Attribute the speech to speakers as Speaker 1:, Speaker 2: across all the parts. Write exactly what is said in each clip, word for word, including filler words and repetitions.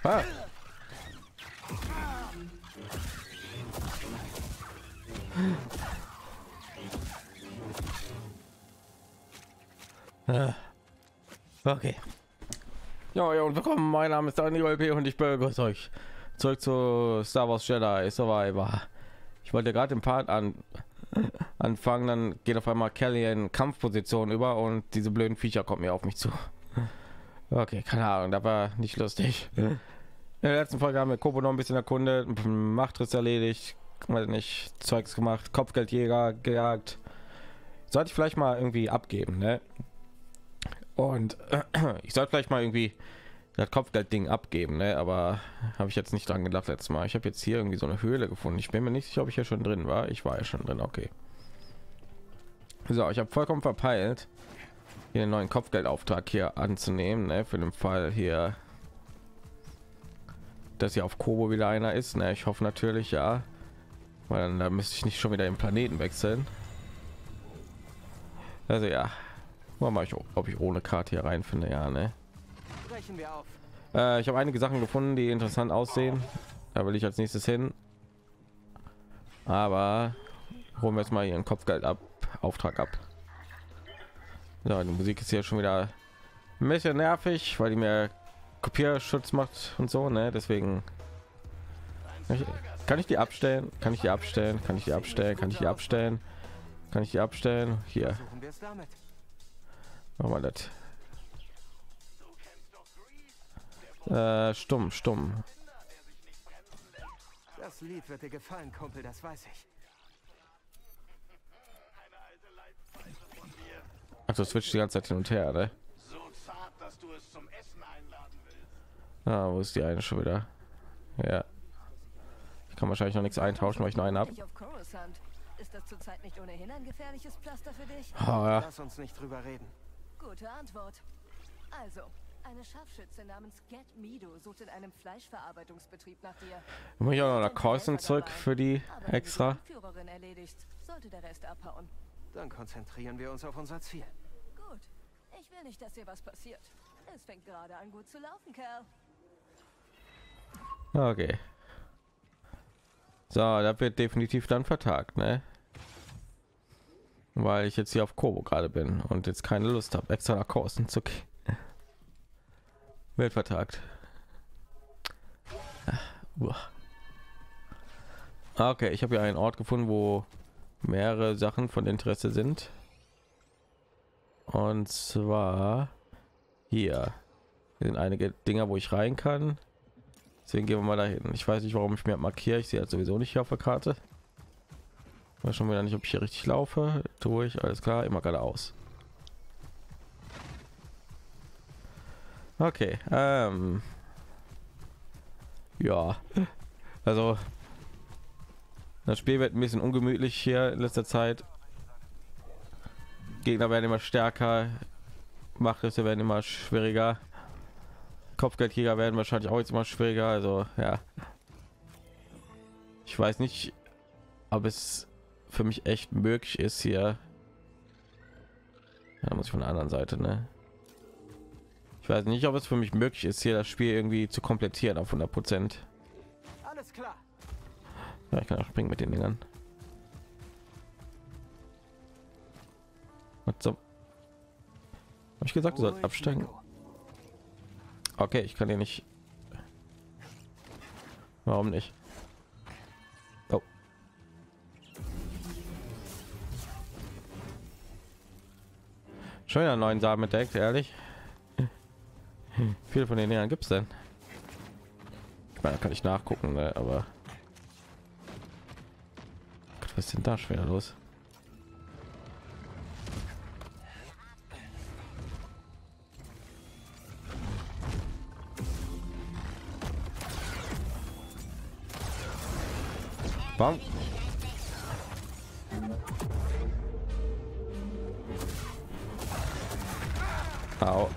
Speaker 1: Ah. Ah. Okay. Ja, ja, und willkommen. Mein Name ist Daniel P. und ich begrüße euch zurück zu Star Wars Jedi Survivor. Ich wollte gerade den Part an anfangen, dann geht auf einmal Kelly in Kampfposition über und diese blöden Viecher kommen mir auf mich zu. Okay, keine Ahnung, das war nicht lustig. In der letzten Folge haben wir Kobo noch ein bisschen erkundet, Machtriss erledigt, weiß nicht, Zeugs gemacht, Kopfgeldjäger gejagt. Sollte ich vielleicht mal irgendwie abgeben, ne? Und äh, ich sollte vielleicht mal irgendwie das Kopfgeldding abgeben, ne? Aber habe ich jetzt nicht dran gedacht letztes Mal. Ich habe jetzt hier irgendwie so eine Höhle gefunden. Ich bin mir nicht sicher, ob ich hier schon drin war. Ich war ja schon drin, okay. So, ich habe vollkommen verpeilt, hier einen neuen Kopfgeldauftrag hier anzunehmen, ne? Für den Fall hier, dass hier auf Kobo wieder einer ist, ne? Ich hoffe natürlich, ja, weil dann da müsste ich nicht schon wieder den Planeten wechseln. Also ja, mal ich, ob ich ohne Karte hier rein finde, ja, ne?
Speaker 2: Wir auf.
Speaker 1: Äh, ich habe einige Sachen gefunden, die interessant aussehen. Da will ich als nächstes hin. Aber holen wir jetzt mal ihren Kopfgeld ab, Auftrag ab. So, die Musik ist hier schon wieder ein bisschen nervig, weil die mir Kopierschutz macht und so, ne? Deswegen ich, kann ich die abstellen, kann ich die abstellen, kann ich die abstellen, kann ich die abstellen, kann ich die abstellen. Hier machen wir das. Äh, stumm, stumm.
Speaker 2: Das Lied wird dir gefallen, Kumpel, das weiß ich.
Speaker 1: Also switcht die ganze Zeit hin und her, ne?
Speaker 3: So zart, dass du es zum Essen einladen willst.
Speaker 1: Ah, wo ist die eine schon wieder? Ja. Ich kann wahrscheinlich noch nichts eintauschen, weil ich noch einen habe.
Speaker 4: Ist das zurzeit nicht ohnehin ein gefährliches Pflaster für dich?
Speaker 1: Oh, ja.
Speaker 2: Lass uns nicht drüber reden.
Speaker 4: Gute Antwort. Also, eine Scharfschütze namens Get Mido sucht in einem Fleischverarbeitungsbetrieb nach dir.
Speaker 1: Muss ich auch noch nach Carson zurück für die
Speaker 4: Aber
Speaker 1: extra?
Speaker 4: wenn du die Führerin erledigst, sollte der Rest abhauen.
Speaker 2: Dann konzentrieren wir uns auf unser Ziel.
Speaker 4: Gut. Ich will nicht, dass dir was passiert. Es fängt gerade an, gut zu laufen, Kerl.
Speaker 1: Okay. So, da wird definitiv dann vertagt, ne? Weil ich jetzt hier auf Kobo gerade bin und jetzt keine Lust habe, extra nach Carson zu gehen. Wird vertagt. Okay, ich habe ja einen Ort gefunden, wo mehrere Sachen von Interesse sind. Und zwar hier sind einige Dinger, wo ich rein kann. Deswegen gehen wir mal dahin. Ich weiß nicht, warum ich mir markiere. Ich sehe halt sowieso nicht hier auf der Karte. Ich weiß schon wieder nicht, ob ich hier richtig laufe. Tue ich, alles klar, immer geradeaus. Okay, ähm, ja, also das Spiel wird ein bisschen ungemütlich hier in letzter Zeit. Gegner werden immer stärker, Machrisse werden immer schwieriger, Kopfgeldjäger werden wahrscheinlich auch jetzt immer schwieriger. Also ja, ich weiß nicht, ob es für mich echt möglich ist hier. Ja, muss ich von der anderen Seite, ne? Ich weiß nicht, ob es für mich möglich ist, hier das Spiel irgendwie zu komplettieren auf hundert Prozent.
Speaker 2: Alles klar.
Speaker 1: Ja, ich kann auch springen mit den Dingern. Was so? Habe ich gesagt, du sollst absteigen? Okay, ich kann hier nicht. Warum nicht? Oh. Schon einen neuen Samen entdeckt, ehrlich. Viele von den Jahren gibt es denn? Ich meine, da kann ich nachgucken, ne? Aber Gott, was ist denn da schwer los? Warum? Au.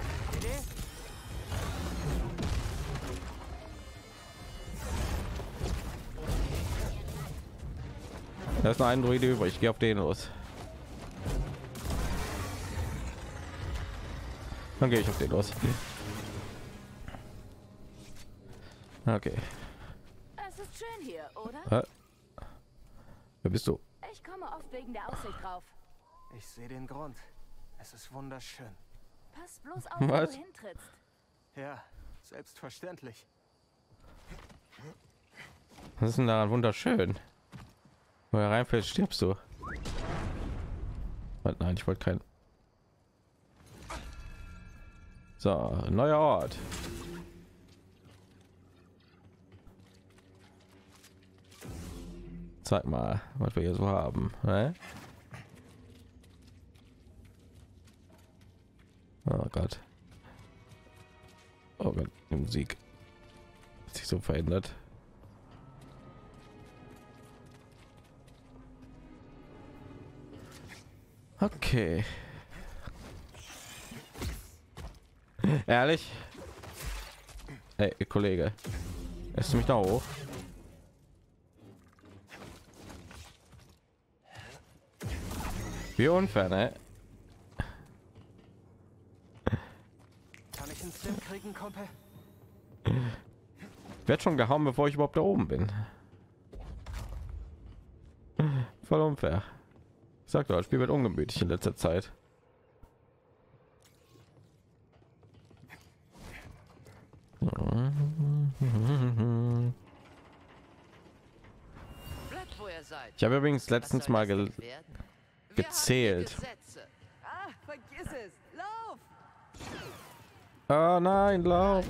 Speaker 1: Da ist noch ein Druide übrig. Ich gehe auf den los. Dann gehe ich auf den los. Okay.
Speaker 4: Es ist schön hier, oder?
Speaker 1: Äh. Wer bist du?
Speaker 4: Ich komme oft wegen der Aussicht drauf.
Speaker 2: Ich sehe den Grund. Es ist wunderschön.
Speaker 4: Pass bloß auf, wo
Speaker 1: Was?
Speaker 4: du hintrittst.
Speaker 2: Ja, selbstverständlich.
Speaker 1: Was ist denn daran wunderschön? Wo er reinfällt, stirbst du. Was? Nein, ich wollte kein. So, neuer Ort. Zeig mal, was wir hier so haben. Ne? Oh Gott. Oh Gott, die Musik hat sich so verändert. Okay. Ehrlich? Hey, Kollege. Lässt du mich da hoch? Wie unfair, ne?
Speaker 2: Kann ich einen Stim kriegen, Kumpel?
Speaker 1: Werd schon gehauen, bevor ich überhaupt da oben bin. Voll unfair. Ich sag doch, das Spiel wird ungemütlich in letzter Zeit.
Speaker 5: Bleibt, wo ihr seid.
Speaker 1: Ich habe übrigens letztens
Speaker 5: Was soll
Speaker 1: mal
Speaker 5: das
Speaker 1: ge
Speaker 5: denn werden? Wir
Speaker 1: gezählt.
Speaker 5: haben hier Gesetze.
Speaker 4: Ah, vergiss es. Lauf!
Speaker 1: Oh nein, lauf!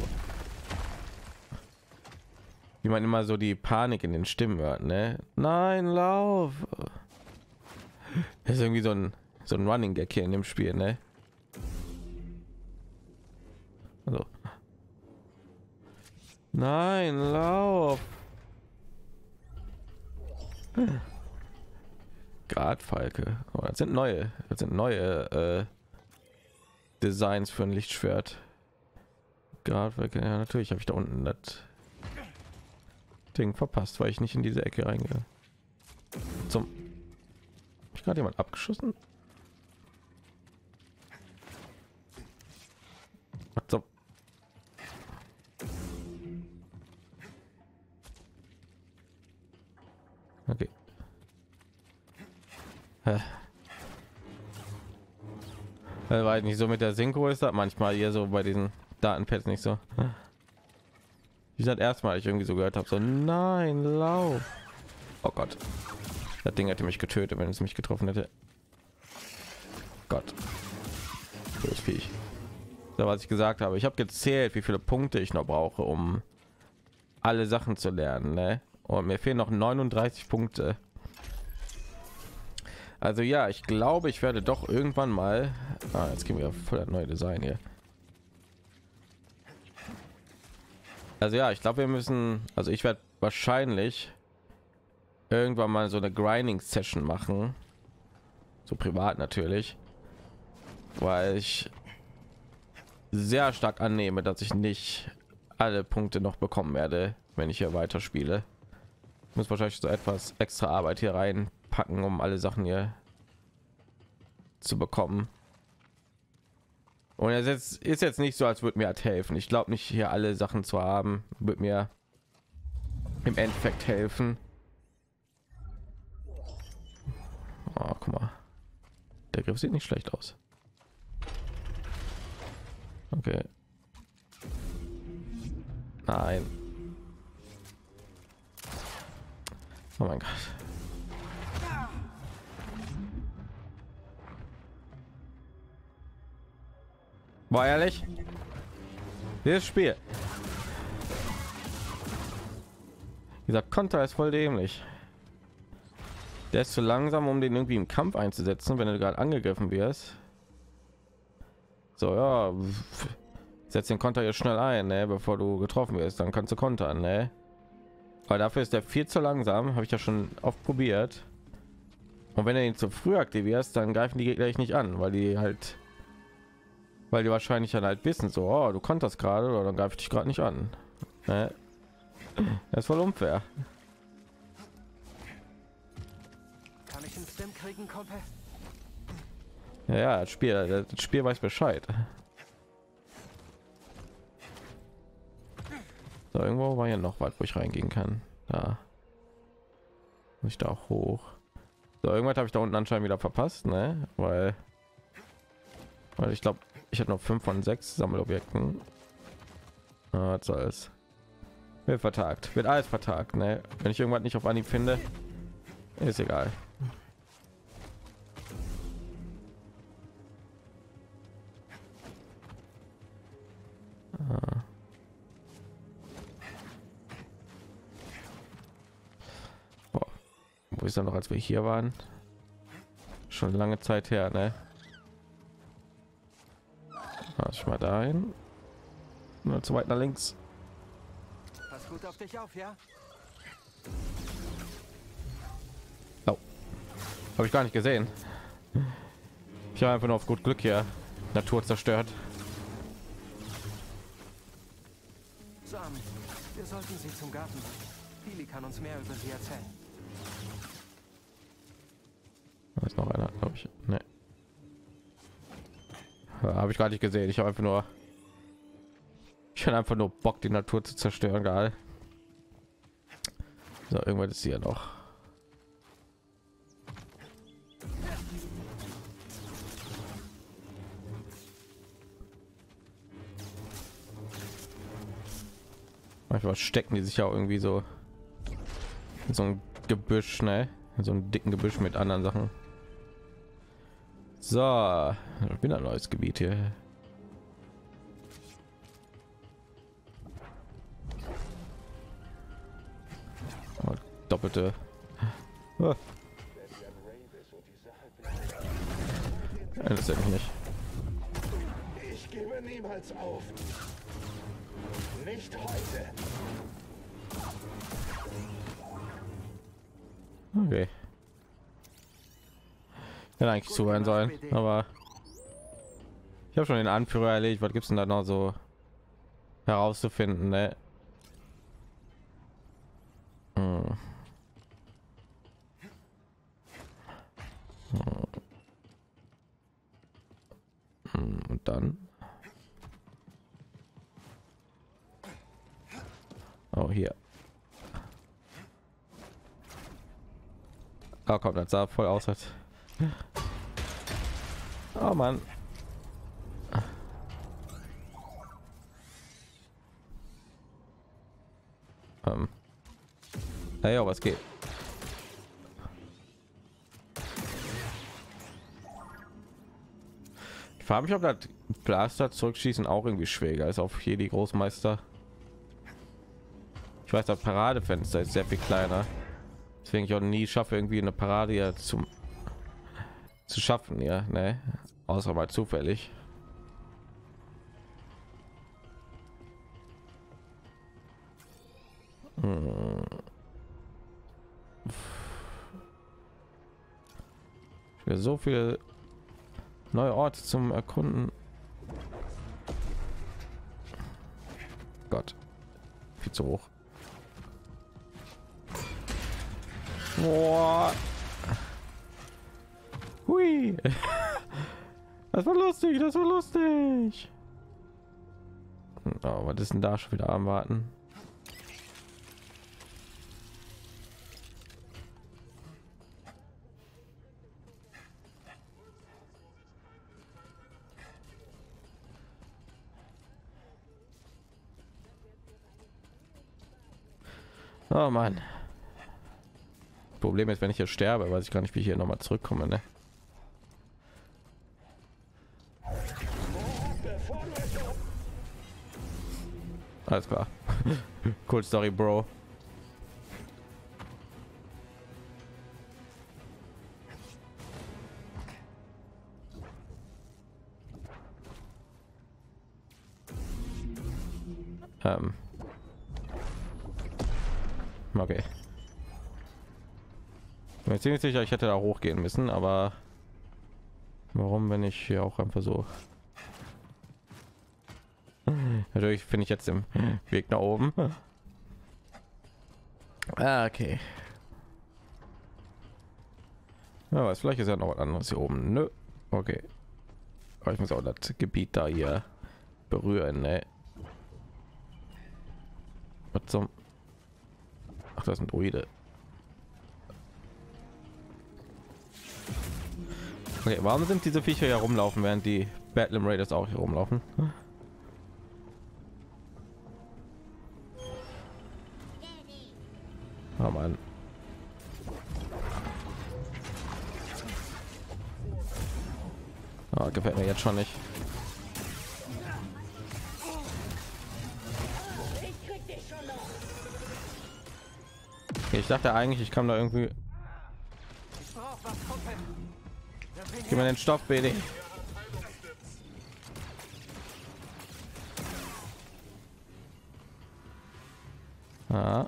Speaker 1: Wie man immer so die Panik in den Stimmen hört, ne? Nein, lauf! Das ist irgendwie so ein so ein Running Gag hier in dem Spiel, ne? Also. Nein, lauf! Gradfalke. Oh, das sind neue, das sind neue äh, Designs für ein Lichtschwert. Gradfalke, ja natürlich habe ich da unten das Ding verpasst, weil ich nicht in diese Ecke reingehe. Zum hab ich gerade jemand abgeschossen? Was zum Okay. Äh. Äh, weil nicht so mit der Synchro ist das manchmal hier so bei diesen Datenpads nicht so. Wie das erste Mal ich irgendwie so gehört habe, so nein, lauf. Oh Gott. Das Ding hätte mich getötet, wenn es mich getroffen hätte. Gott. Das Viech. So, was ich gesagt habe. Ich habe gezählt, wie viele Punkte ich noch brauche, um alle Sachen zu lernen, ne? Und mir fehlen noch neununddreißig Punkte. Also ja, ich glaube, ich werde doch irgendwann mal. Ah, jetzt gehen wir voll das neue Design hier. Also ja, ich glaube, wir müssen. Also ich werde wahrscheinlich irgendwann mal so eine Grinding-Session machen, so privat natürlich, weil ich sehr stark annehme, dass ich nicht alle Punkte noch bekommen werde, wenn ich hier weiter spiele. Ich muss wahrscheinlich so etwas extra Arbeit hier reinpacken, um alle Sachen hier zu bekommen. Und es ist, ist jetzt nicht so, als würde mir halt helfen. Ich glaube nicht, hier alle Sachen zu haben, wird mir im Endeffekt helfen. Oh, guck mal. Der Griff sieht nicht schlecht aus. Okay. Nein. Oh mein Gott. War ehrlich? Dieses Spiel. Dieser Konter ist voll dämlich. Der ist zu langsam, um den irgendwie im Kampf einzusetzen, wenn du gerade angegriffen wirst. So, ja, setz den Konter jetzt schnell ein, ne, bevor du getroffen wirst, dann kannst du kontern, ne? Weil dafür ist der viel zu langsam, habe ich ja schon oft probiert. Und wenn du ihn zu früh aktivierst, dann greifen die Gegner dich nicht an, weil die halt, weil die wahrscheinlich dann halt wissen, so, oh, du konterst gerade, oder dann greife ich dich gerade nicht an. Ne? Das ist voll unfair.
Speaker 2: Kann ich einen Stim kriegen, Kumpel?
Speaker 1: Ja, ja, das Spiel, das Spiel weiß Bescheid. So, So, irgendwo war ja noch was, wo ich reingehen kann. Da muss ich da auch hoch. So, irgendwas habe ich da unten anscheinend wieder verpasst, ne? Weil, weil ich glaube, ich habe noch fünf von sechs Sammelobjekten. Ah, was soll's. Wird vertagt, wird alles vertagt, ne? Wenn ich irgendwas nicht auf Anhieb finde, ist egal. Ah. Boah. Wo ist er noch, als wir hier waren? Schon lange Zeit her, ne? Ich mal dahin. Nur zu weit nach links.
Speaker 2: Pass gut auf dich auf, ja?
Speaker 1: Oh. Habe ich gar nicht gesehen. Ich habe einfach nur auf gut Glück hier Natur zerstört.
Speaker 2: Sam, wir sollten sie zum Garten bringen. Billy kann uns mehr über sie erzählen.
Speaker 1: Da ist noch einer, glaube ich. Ne. Habe ich gar nicht gesehen. Ich habe einfach nur ich habe einfach nur Bock, die Natur zu zerstören, geil. So, irgendwas ist hier noch. Manchmal stecken die sich ja irgendwie so in so ein Gebüsch, ne? In so einem dicken Gebüsch mit anderen Sachen. So, wieder ein neues Gebiet hier. Oh, doppelte. Oh. Das ist ja nicht.
Speaker 3: Ich gebe niemals auf. Nicht heute.
Speaker 1: Okay. Hätte eigentlich zuhören sollen, aber ich habe schon den Anführer erledigt. Was gibt's denn da noch so herauszufinden, ne? Hm. Hm. Und dann oh, hier. Oh, kommt, das sah voll aus, als oh Mann. Ähm. Hey, oh, was geht? Ich frage mich, ob das Blaster zurückschießen auch irgendwie schwieriger ist auf hier die Großmeister. Ich weiß, das Paradefenster ist sehr viel kleiner, deswegen ich auch nie schaffe, irgendwie eine Parade ja zum zu schaffen, ja, ne, außer mal zufällig. Hm. Für so viele neue Orte zum Erkunden. Gott, viel zu hoch. Boah. Hui. Das war lustig, das war lustig. Oh, was ist denn da schon wieder am Warten? Oh Mann. Problem ist, wenn ich hier sterbe, weiß ich gar nicht, wie ich hier noch mal zurückkomme, ne? Alles klar. Cool Story, Bro. Ähm. Okay. Ich bin mir ziemlich sicher, ich hätte da hochgehen müssen, aber warum, wenn ich hier auch einfach so natürlich finde ich jetzt im Weg nach oben. Ah, okay. Ja, was vielleicht ist ja noch was anderes hier oben. Nö. Okay. Aber ich muss auch das Gebiet da hier berühren, ne? Was zum? Ach, das sind Druide. Okay, warum sind diese Viecher hier rumlaufen, während die Bedlam Raiders auch hier rumlaufen? Oh Mann. Oh, gefällt mir jetzt schon nicht. Okay, ich dachte eigentlich, ich kann da irgendwie.
Speaker 2: Ich brauch was, Kumpel.
Speaker 1: Gib mir den Stoff, B D. Ah.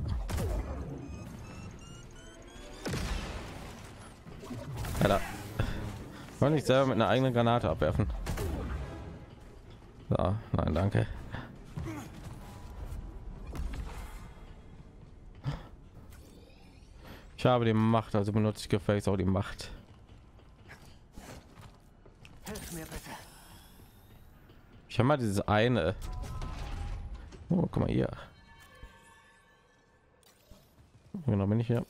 Speaker 1: Alter. Wollte ich selber mit einer eigenen Granate abwerfen. So, nein, danke. Ich habe die Macht, also benutze ich gefälligst auch die Macht.
Speaker 2: Hilf mir bitte.
Speaker 1: Ich habe mal dieses eine. Oh, guck mal hier. Genau, bin ich hier.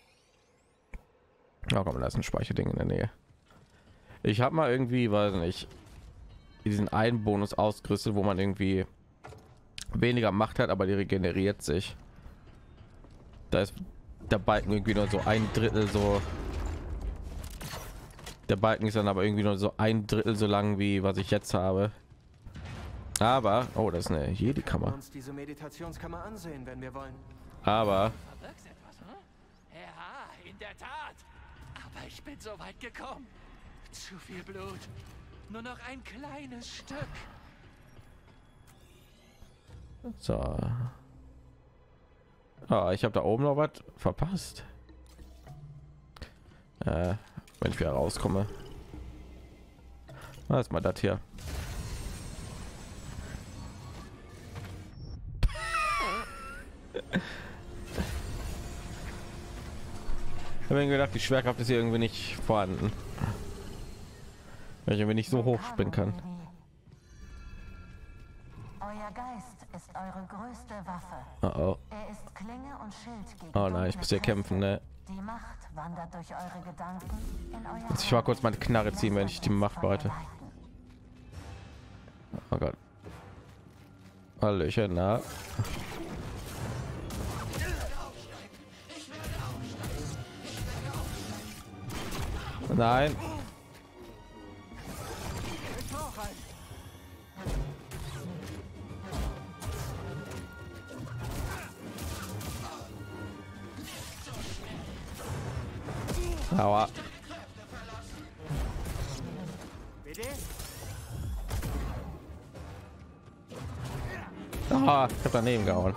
Speaker 1: Ja, komm, da ist ein Speicherding in der Nähe. Ich habe mal irgendwie, weiß nicht, diesen einen Bonus ausgerüstet, wo man irgendwie weniger Macht hat, aber die regeneriert sich. Da ist der Balken irgendwie nur so ein Drittel so. Der Balken ist dann aber irgendwie nur so ein Drittel so lang wie was ich jetzt habe. Aber oh, das ist eine Jedi-Kammer.
Speaker 2: Uns diese Meditationskammer ansehen, wenn wir wollen.
Speaker 1: Aber
Speaker 5: Verbirgt etwas, hm? Ja, in der Tat. Aber ich bin so weit gekommen. Zu viel Blut. Nur noch ein kleines Stück.
Speaker 1: so. Ah, ich habe da oben noch was verpasst. Äh, wenn ich wieder rauskomme. Was ist mal das hier? Ich habe mir gedacht, die Schwerkraft ist hier irgendwie nicht vorhanden. Weil ich irgendwie nicht so hoch springen kann.
Speaker 6: Euer Geist ist eure größte Waffe.
Speaker 1: Oh, oh.
Speaker 6: Er ist Klinge und Schild gegen
Speaker 1: Oh nein, ich muss hier kämpfen, ne?
Speaker 6: Die Macht wandert durch eure Gedanken in euer
Speaker 1: Muss ich mal kurz meine Knarre ziehen, wenn ich die Macht bereite. Oh Gott. Hallöchen, na? Nein.
Speaker 2: Ich brauch einen.
Speaker 1: Aua.
Speaker 2: B D?
Speaker 1: Ah, ich hab daneben gehauen.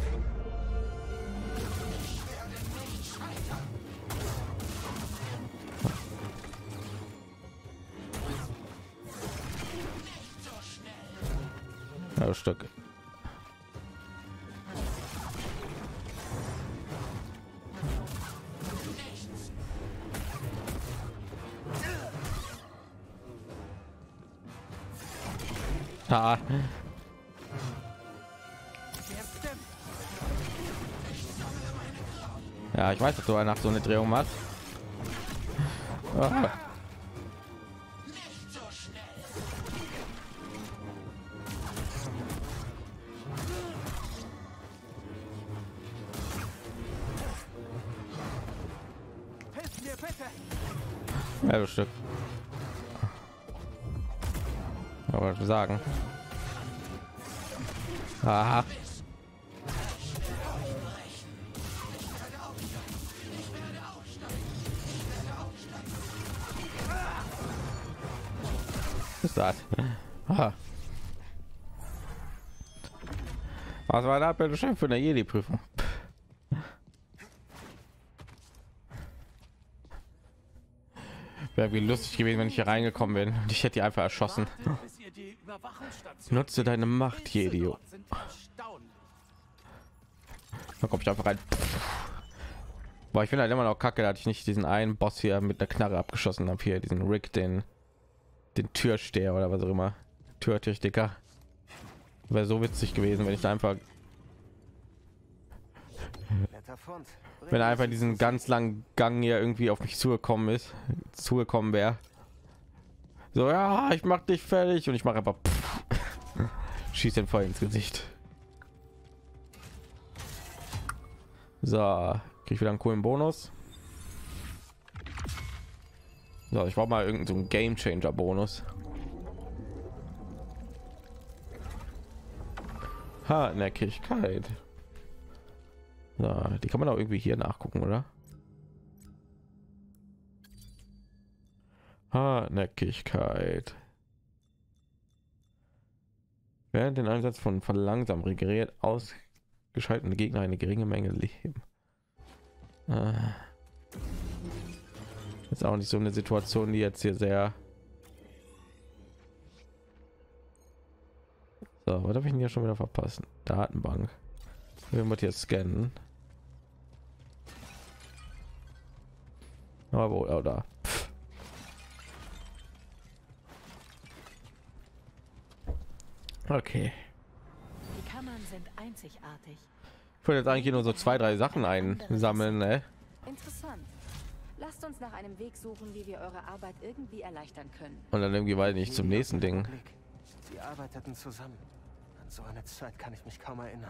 Speaker 1: Ja, das Stück. Ah. Ja, ich weiß, dass du nach so eine Drehung machst. Ah.
Speaker 2: Hilf mir bitte.
Speaker 1: Ja, das Stück. Aber was sagen. Aha. Was ist das? Aha. Was war da bitte schön für eine Jedi-Prüfung? Wäre wie lustig gewesen, wenn ich hier reingekommen bin und ich hätte die einfach erschossen.
Speaker 3: Bis ihr die Überwachungsstation
Speaker 1: Nutze deine Macht, Jedi.
Speaker 3: dort sind erstaunlich.
Speaker 1: Da komme ich einfach rein. Boah, ich finde halt immer noch kacke, dass ich nicht diesen einen Boss hier mit der Knarre abgeschossen habe. Hier diesen Rick, den den Türsteher oder was auch immer. Türtechniker. Wäre so witzig gewesen, wenn ich da einfach
Speaker 2: Netter Fund.
Speaker 1: Wenn er einfach diesen ganz langen Gang hier irgendwie auf mich zugekommen ist, zugekommen wäre. So, ja, ich mach dich fertig und ich mache einfach schießt den voll ins Gesicht. So, krieg ich wieder einen coolen Bonus. So, ich brauche mal irgendeinen so einen Game Changer Bonus. Hartnäckigkeit. So, die kann man auch irgendwie hier nachgucken, oder? Hartnäckigkeit. Während den Einsatz von verlangsamt regeneriert ausgeschaltete Gegner eine geringe Menge Leben. Ah. Ist auch nicht so eine Situation, die jetzt hier sehr. So, was habe ich denn hier schon wieder verpasst? Datenbank. Wir müssen jetzt scannen. Aber wo, oh, da. Okay.
Speaker 6: Die Kammern sind einzigartig.
Speaker 1: Ich wollte jetzt eigentlich nur so zwei, drei Sachen einsammeln, ne?
Speaker 4: Interessant. Lasst uns nach einem Weg suchen, wie wir eure Arbeit irgendwie erleichtern können.
Speaker 1: Und dann irgendwie weiter nicht zum nächsten Ding.
Speaker 2: Sie arbeiteten zusammen. An so eine Zeit kann ich mich kaum erinnern.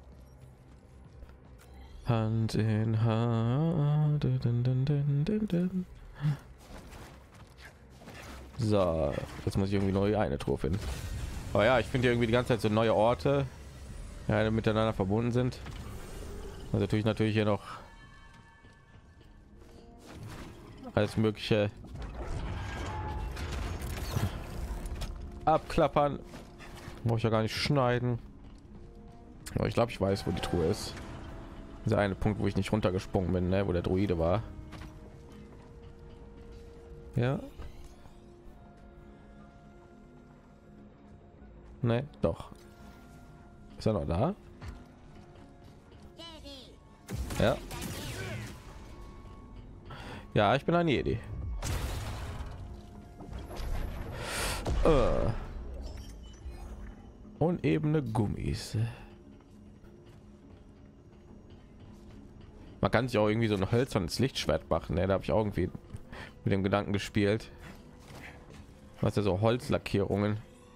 Speaker 1: Hand in Hand. Dun, dun, dun, dun, dun. So, jetzt muss ich irgendwie neue eine Truhe finden. Aber ja, ich finde irgendwie die ganze Zeit so neue Orte, ja, die miteinander verbunden sind. Also natürlich natürlich hier noch alles mögliche abklappern. Muss ich ja gar nicht schneiden. Aber ich glaube, ich weiß, wo die Truhe ist. Dieser eine Punkt, wo ich nicht runtergesprungen bin, ne? Wo der Druide war. Ja. Ne, doch. Ist er noch da? Ja. Ja, ich bin ein Jedi. Äh. Unebene Gummis. Man kann sich auch irgendwie so ein hölzernes Lichtschwert machen, ne? Da habe ich auch irgendwie mit dem Gedanken gespielt. Was ja so Holzlackierungen.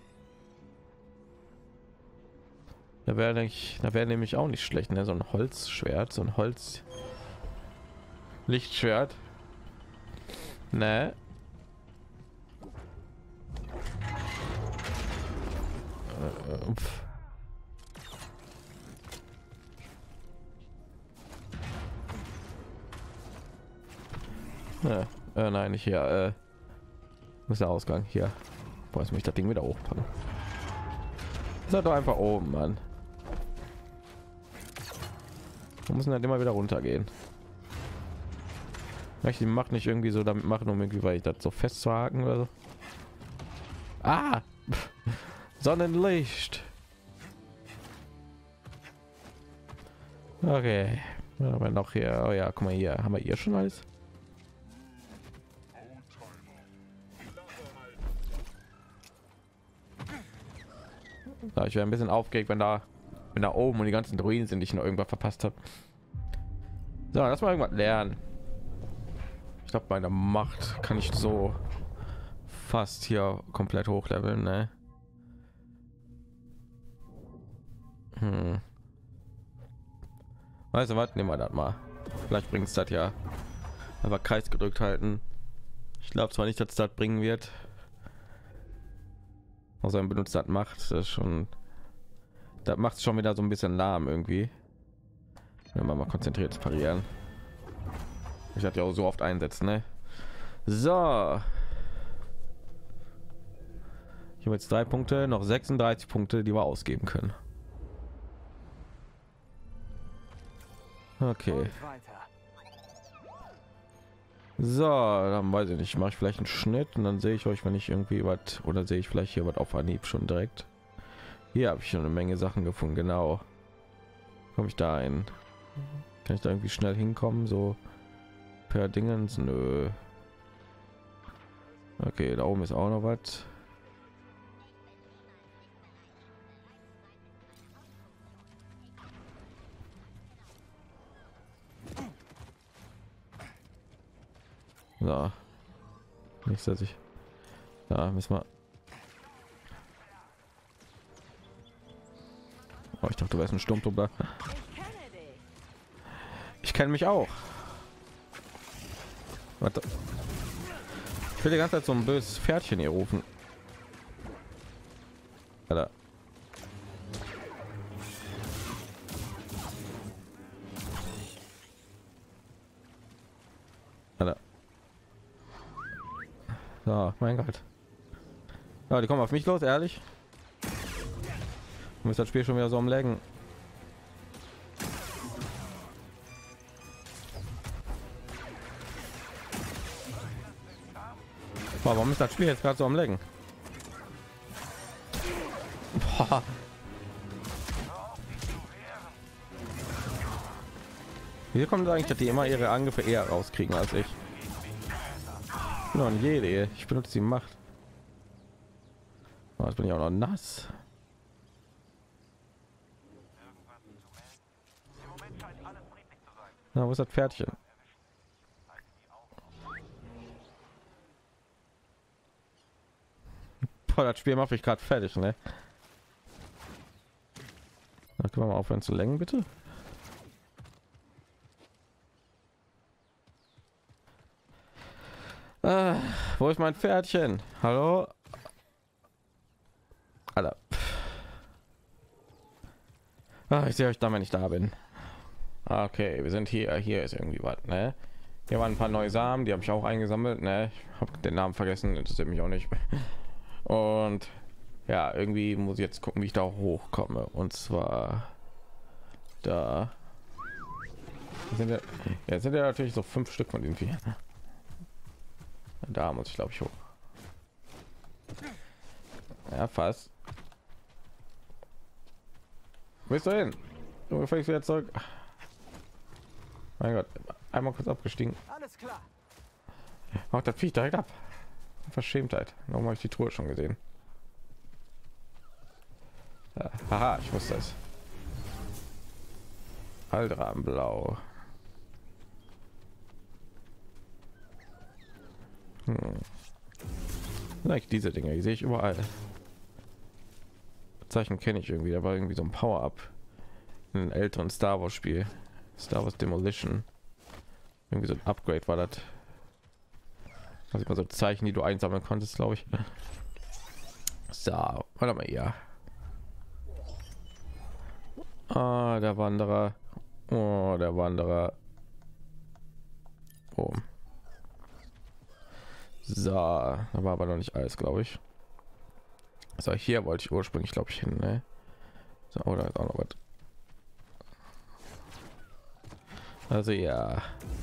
Speaker 1: Da wäre ich, da wäre nämlich auch nicht schlecht, ne? So ein Holzschwert, so ein Holz Lichtschwert. Ne? Äh, pf. Ja, äh, nein, nicht hier. Äh, muss der Ausgang hier. Boah, jetzt muss ich das Ding wieder hochpacken. Ist halt doch einfach oben, Mann. Wir müssen halt immer wieder runtergehen. Ich die macht nicht irgendwie so damit machen, um irgendwie, weil ich das so festzuhaken oder so. Ah, Sonnenlicht. Okay, aber noch hier. Oh ja, guck mal hier, haben wir hier schon alles. Ja, ich wäre ein bisschen aufgeregt, wenn da, wenn da oben und die ganzen Druiden sind, die ich noch irgendwas verpasst habe. So, lass mal irgendwas lernen. Ich glaube, meine Macht kann ich so fast hier komplett hochleveln, ne? Hm. Weißt du was? Nehmen wir das mal. Vielleicht bringt es das ja. Aber Kreis gedrückt halten. Ich glaube zwar nicht, dass es das bringen wird. Außer ein Benutzer das macht, das ist schon, das macht es schon wieder so ein bisschen lahm irgendwie. Wenn man mal konzentriert parieren. Ich hatte ja auch so oft einsetzen, ne? So. Ich habe jetzt drei Punkte, noch sechsunddreißig Punkte, die wir ausgeben können. Okay. So, dann weiß ich nicht, mache ich vielleicht einen Schnitt und dann sehe ich euch, wenn ich irgendwie was, oder sehe ich vielleicht hier was auf Anhieb schon direkt. Hier habe ich schon eine Menge Sachen gefunden, genau. Komme ich da ein? Kann ich da irgendwie schnell hinkommen, so per Dingens? Nö. Okay, da oben ist auch noch was. So. Nicht, dass ich. Da müssen wir. Oh, ich dachte, du wärst ein Sturmtruppler. Ich kenne mich auch. Warte. Ich will die ganze Zeit so ein böses Pferdchen hier rufen. Alter. Alter. So, mein Gott. Ja, die kommen auf mich los, ehrlich. Und ist das Spiel schon wieder so am Laggen. Boah, warum ist das Spiel jetzt gerade so am Laggen? Boah. Hier kommt eigentlich, dass die immer ihre Angriffe eher rauskriegen als ich. Nur ein jede, ich benutze die Macht. Oh, jetzt bin ich auch noch nass. Na, wo ist das Pferdchen? Boah, das Spiel macht mich gerade fertig, ne? Da können wir mal aufhören zu lenken, bitte. Ah, wo ist mein Pferdchen? Hallo? Alter. Ah, ich sehe euch da, wenn ich da bin. Okay, wir sind hier. Hier ist irgendwie was, ne? Hier waren ein paar neue Samen, die habe ich auch eingesammelt, ne? Ich habe den Namen vergessen, interessiert mich auch nicht. Und ja, irgendwie muss ich jetzt gucken, wie ich da hochkomme. Und zwar da. Sind ja, ja, sind ja natürlich so fünf Stück von den vier. Da muss ich, glaube ich, hoch. Ja, fast. Wo bist du hin? Du fängst wieder zurück. Mein Gott, einmal kurz abgestiegen.
Speaker 2: Alles klar.
Speaker 1: Macht das Viech direkt ab. Verschämtheit. Warum habe ich die Truhe schon gesehen? Ja, haha, ich wusste es. Aldramblau. Hm. Vielleicht diese Dinge, die sehe ich überall. Zeichen kenne ich irgendwie, da war irgendwie so ein Power-Up in einem älteren Star Wars Spiel. Star Wars Demolition. Irgendwie so ein Upgrade war das. Also immer so Zeichen, die du einsammeln konntest, glaube ich. So, warte mal, ja. Ah, der Wanderer. Oh, der Wanderer. Oh. So, da war aber noch nicht alles, glaube ich. So, hier wollte ich ursprünglich, glaube ich, hin, ne? So, oder ist auch noch was. Also ja.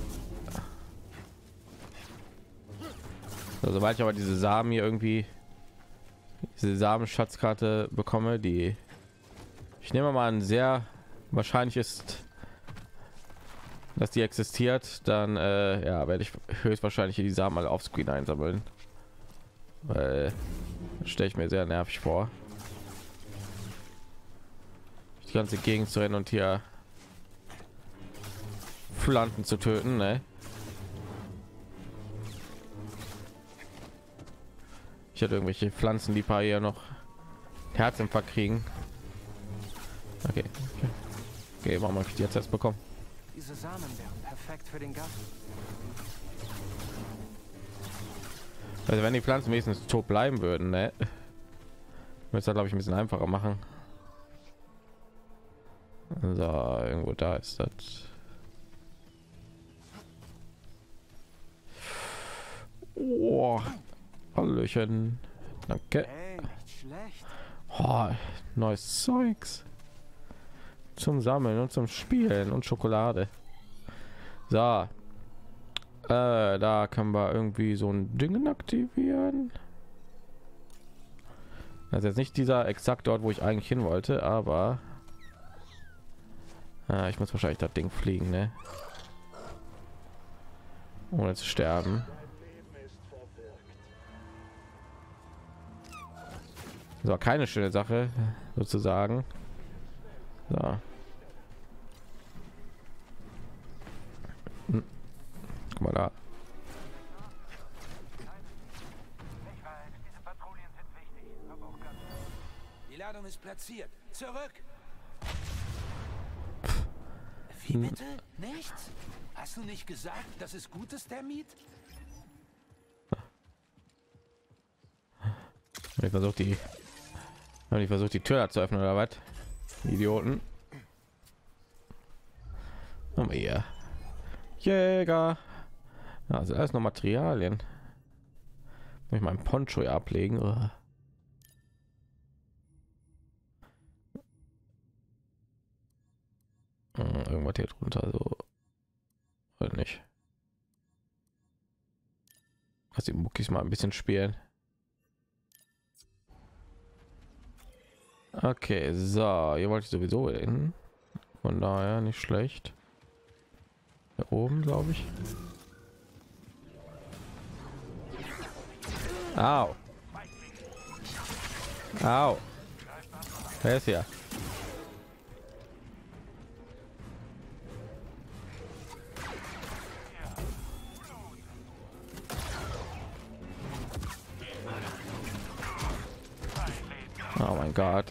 Speaker 1: Also, sobald ich aber diese Samen hier irgendwie, diese Samen-Schatzkarte bekomme, die ich nehme mal an, sehr wahrscheinlich ist, dass die existiert, dann äh, ja, werde ich höchstwahrscheinlich hier die Samen mal auf Screen einsammeln, weil stelle ich mir sehr nervig vor, die ganze Gegend zu rennen und hier Pflanzen zu töten, ne? Ich hatte irgendwelche Pflanzen, die paar hier noch Herzinfarkt kriegen. Okay, okay, okay, warum habe ich die jetzt erst bekommen?
Speaker 2: Diese Samen wären perfekt für den Garten.
Speaker 1: Also wenn die Pflanzen wenigstens tot bleiben würden, ne? Müsste, glaube ich, ein bisschen einfacher machen. So, irgendwo da ist das. Oh, Hallöchen. Danke.
Speaker 2: Hey, nicht schlecht.
Speaker 1: Oh, neues Zeugs zum Sammeln und zum Spielen und Schokolade. So, äh, da können wir irgendwie so ein Ding aktivieren. Das ist jetzt nicht dieser exakt dort, wo ich eigentlich hin wollte, aber äh, ich muss wahrscheinlich das Ding fliegen, ne? Ohne zu sterben. So, keine schöne Sache sozusagen. So. Hm. Guck mal da.
Speaker 7: ist platziert. Zurück! Wie bitte? Nichts? Hast du nicht gesagt, dass es gut ist, Termit?
Speaker 1: Ich versuche die, ich versuche die Tür zu öffnen oder was? Idioten. Haben wir hier Jäger. Ja, also alles noch Materialien. Muss ich meinen Poncho hier ablegen? Ugh. Hm, irgendwas hier drunter so. Oder nicht? Lass die Muckis mal ein bisschen spielen. Okay, so, hier wollte ich sowieso hin. Von daher nicht schlecht. Da oben, glaube ich. Au. Au. Wer ist hier? Oh mein Gott.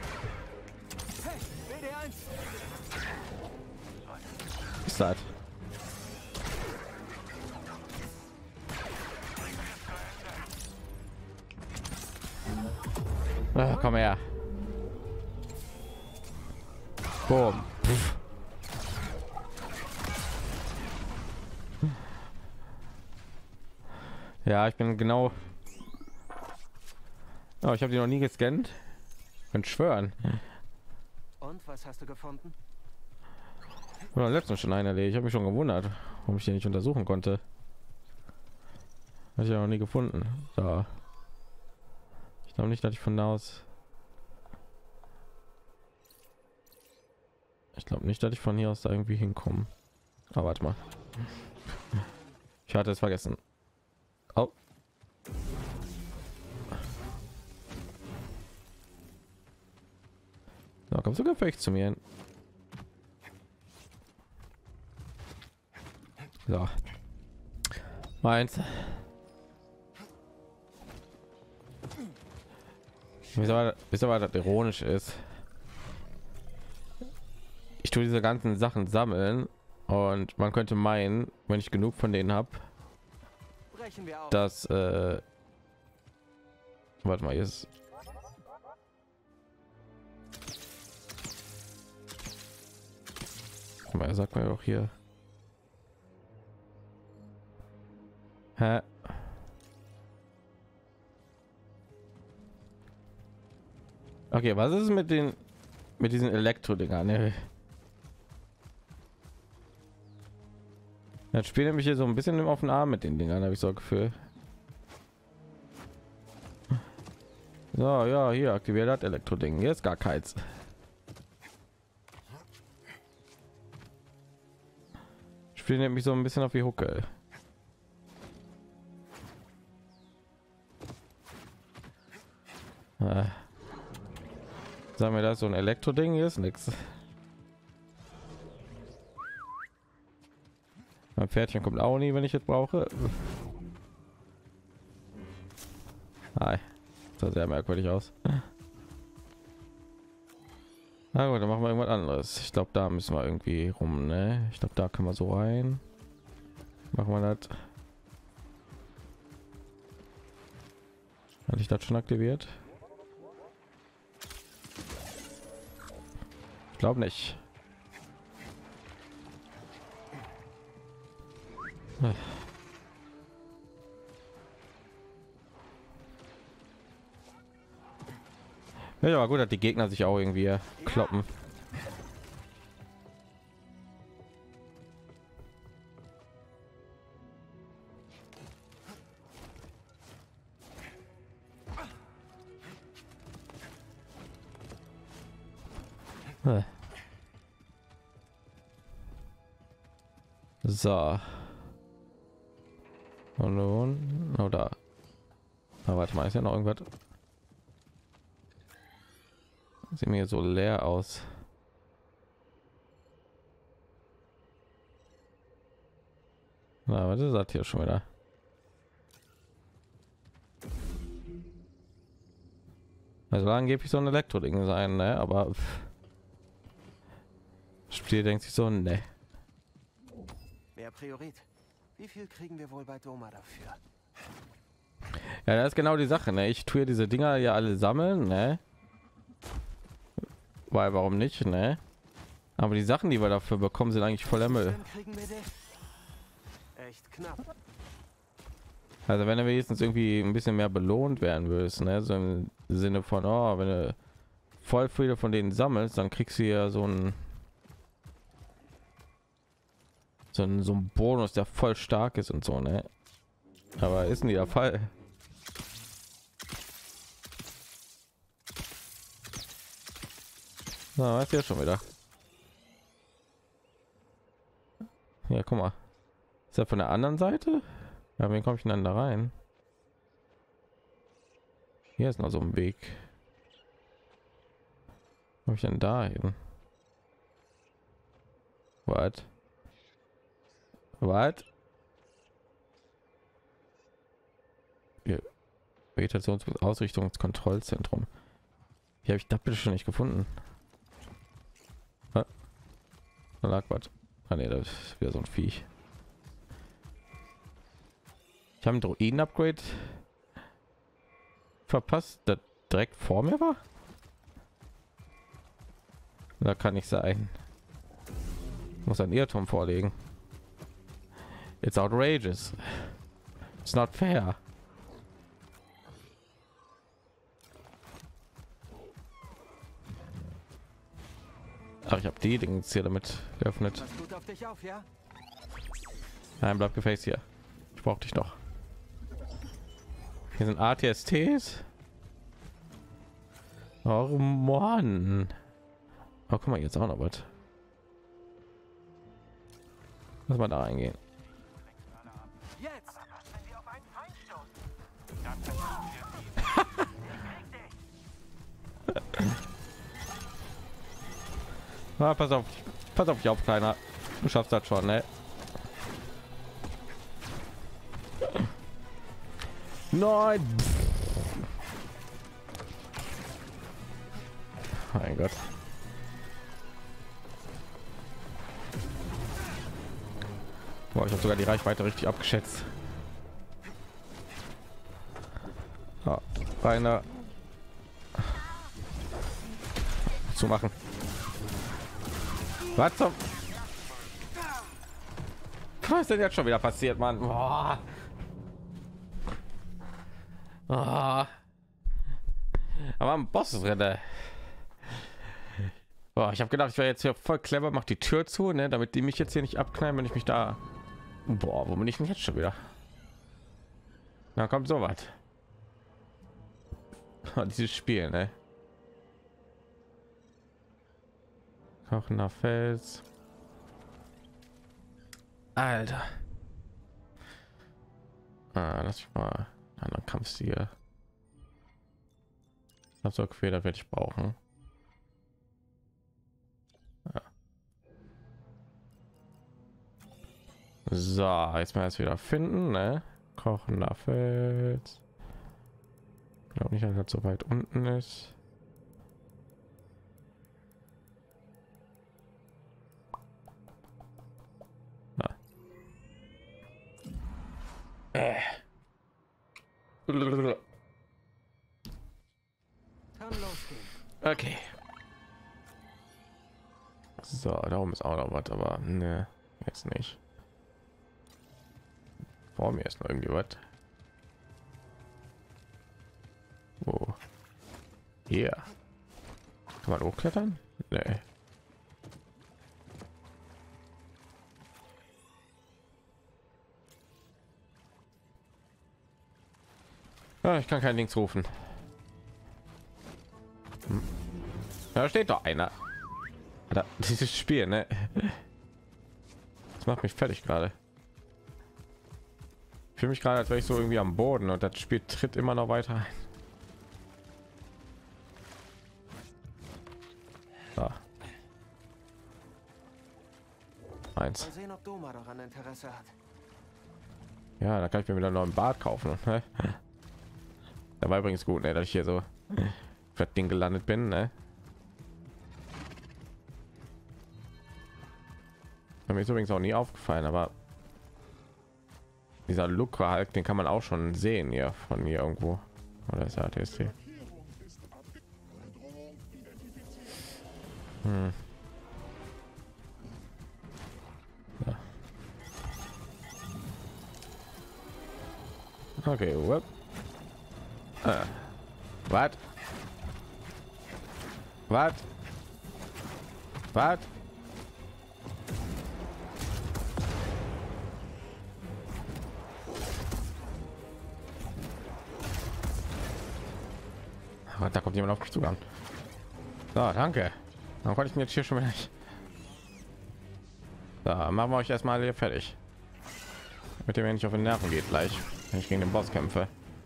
Speaker 1: Was ist das? Ah, komm her. Boom. Puff. Ja, ich bin genau. Oh, ich habe die noch nie gescannt. Und schwören.
Speaker 2: Und was hast du gefunden?
Speaker 1: Oder letztens schon einer, ich habe mich schon gewundert, warum ich den nicht untersuchen konnte. Habe ich ja noch nie gefunden. So. Ich glaube nicht, dass ich von da aus. Ich glaube nicht, dass ich von hier aus da irgendwie hinkomme. Aber warte mal. Ich hatte es vergessen. Oh. Da kommt sogar vielleicht zu mir hin. So. Meins. Wisst ihr, wisst ihr, was das ironisch ist? Ich tue diese ganzen Sachen sammeln und man könnte meinen, wenn ich genug von denen habe, dass äh, warte mal, jetzt er sagt mir auch hier. Hä? Okay, was ist mit den mit diesen Elektro-Dingern? Ne? Das Spiel nämlich hier so ein bisschen im offenen Arm mit den Dingern, habe ich so ein Gefühl. So, ja, hier aktiviert das Elektro-Ding. Jetzt gar keins. Spiel nämlich so ein bisschen auf die Hucke. Ah. Sagen wir, das so ein Elektro-Ding ist nix. Mein Pferdchen kommt auch nie, wenn ich es brauche. Hi. Das sah sehr merkwürdig aus. Na gut, dann machen wir irgendwas anderes. Ich glaube, da müssen wir irgendwie rum, ne? Ich glaube, da kann man so rein. Machen wir das. Hatte ich das schon aktiviert? Ich glaube nicht. Ja, aber gut, dass die Gegner sich auch irgendwie kloppen. So. Und nun, oder? Aber warte mal, ist ja noch irgendwas. Sieht mir so leer aus. Na, was ist das hier schon wieder? Also angeblich so ein Elektro-Ding sein, ne? Aber pff. Das Spiel denkt sich so, ne.
Speaker 2: Mehr Priorit. Wie viel kriegen wir wohl bei Doma dafür?
Speaker 1: Ja, das ist genau die Sache, ne? Ich tue diese Dinger ja alle sammeln, ne? Weil warum nicht, ne? Aber die Sachen, die wir dafür bekommen, sind eigentlich voller Müll.
Speaker 2: Dann kriegen wir den. Echt knapp.
Speaker 1: Also wenn er wenigstens irgendwie ein bisschen mehr belohnt werden willst, ne? So im Sinne von, oh, wenn du voll viele von denen sammelst, dann kriegst du ja so ein so ein, so ein Bonus, der voll stark ist und so, ne? Aber ist nie der Fall. Na, was ja schon wieder. Ja, guck mal. Ist er von der anderen Seite? Ja, wen komme ich denn dann da rein? Hier ist noch so ein Weg. Komme ich denn da hin? Was? Was? Vegetationsausrichtungskontrollzentrum. Hier habe ich das bitte schon nicht gefunden. Ah, da lag was. Ah, nee, das ist wieder so ein Viech. Ich habe ein Droiden-Upgrade verpasst, das direkt vor mir war. Da kann nicht sein. Muss ein Irrtum vorlegen. It's outrageous. It's not fair. Ach, ich habe die Dinge hier damit geöffnet.
Speaker 2: Pass gut auf dich auf, ja?
Speaker 1: Nein, bleib gefälligst hier. Ich brauche dich noch. Hier sind A T S Ts. Oh Mann. Oh, guck mal, jetzt auch noch was. Lass mal da reingehen.
Speaker 2: Jetzt! Wenn wir auf einen Feind stoßen.
Speaker 1: Ah, pass auf, pass auf dich auf, Kleiner. Du schaffst das schon, ne? Nein. Mein Gott. Boah, ich habe sogar die Reichweite richtig abgeschätzt. Ja, Rainer. Zu machen. Was zum? Was ist denn jetzt schon wieder passiert, Mann? Boah. Ah. Aber am Boss ist drin. Boah, ich habe gedacht, ich wäre jetzt hier voll clever, mach die Tür zu, ne, damit die mich jetzt hier nicht abknallen, wenn ich mich da. Boah, wo bin ich denn jetzt schon wieder? Na, kommt so was. Dieses Spiel, ne? Kochender Fels. Alter. Ah, lass ich mal anderen Kampfstil. So Quer werde ich brauchen. Ja. So, jetzt mal erst wieder finden, ne? Kochender Fels. Ich glaube nicht, dass das so weit unten ist. Na. Äh.
Speaker 2: Kann losgehen.
Speaker 1: Okay. So, da oben ist auch noch was, aber ne, jetzt nicht. Vor mir ist noch irgendwie was. Wo? Hier. Kann man hochklettern? Nee. Ah, ich kann kein Links rufen. Hm. Da steht doch einer. Da, dieses Spiel, ne? Das macht mich fertig gerade. Ich fühle mich gerade, als wäre ich so irgendwie am Boden und das Spiel tritt immer noch weiter ein. Ah. Eins.
Speaker 2: Mal sehen, ob Doma daran Interesse hat.
Speaker 1: Ja, da kann ich mir wieder noch ein Bad kaufen. Da war übrigens gut, ne, dass ich hier so das Ding gelandet bin, ne? Mir ist übrigens auch nie aufgefallen, aber dieser Look halt, den kann man auch schon sehen hier von hier irgendwo. Oder ist er T S T? Hm. Ja. Okay, what? Uh. What? What? What? Da kommt jemand auf mich zugang. So, danke. Dann konnte ich mir jetzt hier schon wieder nicht. Da machen wir euch erstmal hier fertig. Mit dem, wenn ich auf den Nerven geht gleich, wenn ich gegen den Boss kämpfe.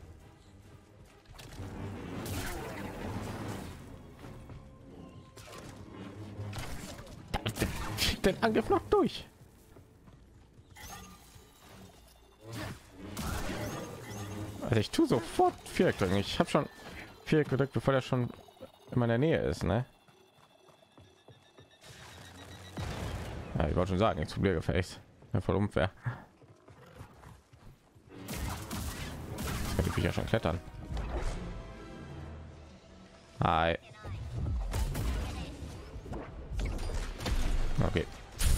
Speaker 1: Den Angriff noch durch. Also ich tue sofort vier drücken. Ich habe schon vier gedrückt, bevor er schon in meiner Nähe ist, ne? Ja, ich wollte schon sagen, jetzt Problem gefällt. Ja, voll unfair. Jetzt kann ich ja schon klettern. Hi. Okay.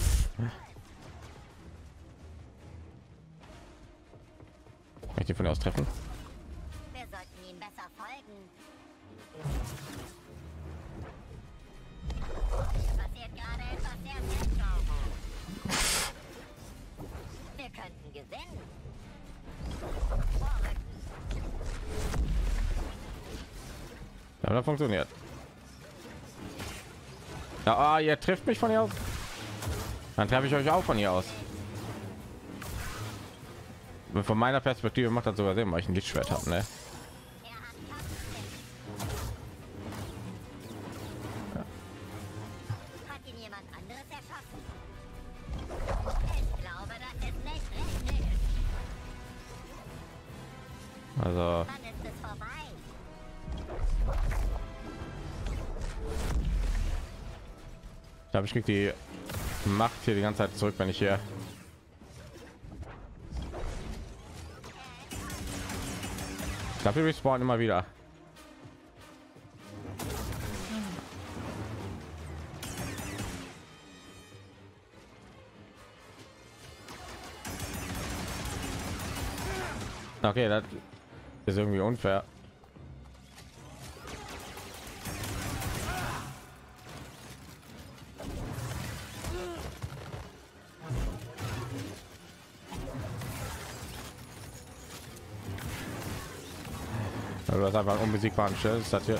Speaker 1: Kann ich den von hier aus treffen?
Speaker 6: Wir sollten ihm besser folgen. Passiert gerade etwas sehr seltsames. Wir könnten gewinnen.
Speaker 1: Ja, das funktioniert. Ja, ah, ihr trifft mich von hier aus. Dann treffe ich euch auch von hier aus. Von meiner Perspektive macht das sogar Sinn, weil ich ein Lichtschwert habe, ne?
Speaker 6: Hat ihn jemand anderes erschossen? Ich glaube, das ist nicht richtig.
Speaker 1: Also
Speaker 6: Dann ist es vorbei.
Speaker 1: ich glaube, ich krieg die Macht hier die ganze Zeit zurück, wenn ich hier dafür respawnen immer wieder. Okay, das ist irgendwie unfair. Du hast einfach einen unbesiegbaren Schild. Ist das hier?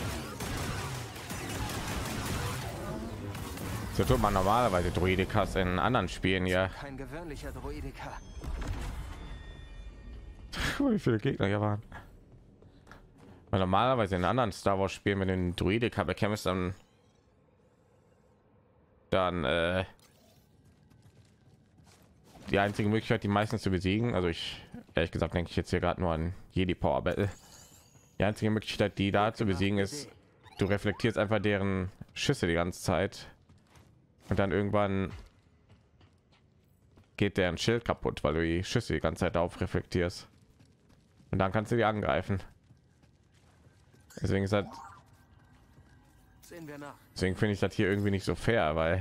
Speaker 1: So tut man normalerweise Druidikas in anderen Spielen ja.
Speaker 2: Kein gewöhnlicher Druidika.
Speaker 1: Wie viele Gegner hier waren? Weil normalerweise in anderen Star Wars Spielen, wenn du den Druidika bekämpfst, dann dann äh, die einzige Möglichkeit, die meisten zu besiegen. Also ich ehrlich gesagt denke ich jetzt hier gerade nur an Jedi Power Battle. Die einzige Möglichkeit, die da zu besiegen ist, du reflektierst einfach deren Schüsse die ganze Zeit und dann irgendwann geht deren Schild kaputt, weil du die Schüsse die ganze Zeit auf reflektierst und dann kannst du die angreifen. Deswegen ist das,
Speaker 2: Sehen wir nach.
Speaker 1: deswegen finde ich das hier irgendwie nicht so fair, weil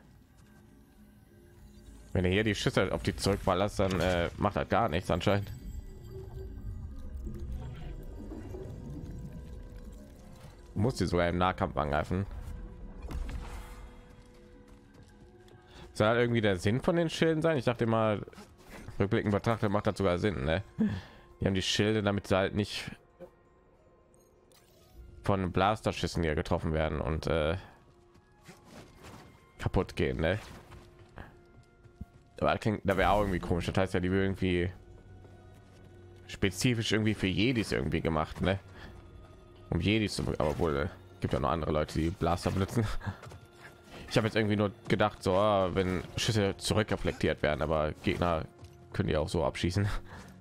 Speaker 1: wenn ihr hier die Schüsse auf die zurückballerst, dann äh, macht das gar nichts anscheinend. Muss sie sogar im Nahkampf angreifen. Soll halt irgendwie der Sinn von den Schilden sein? Ich dachte mal, rückblickend betrachtet macht das sogar Sinn, ne? Die haben die Schilde, damit sie halt nicht von Blasterschüssen hier getroffen werden und äh, kaputt gehen, ne? Aber da wäre auch irgendwie komisch. Das heißt ja, die will irgendwie spezifisch irgendwie für Jedis irgendwie gemacht, ne? Um Jedis zu, aber wohl äh, gibt ja noch andere Leute, die Blaster blitzen. Ich habe jetzt irgendwie nur gedacht, so ah, wenn Schüsse zurückreflektiert werden, aber Gegner können die auch so abschießen,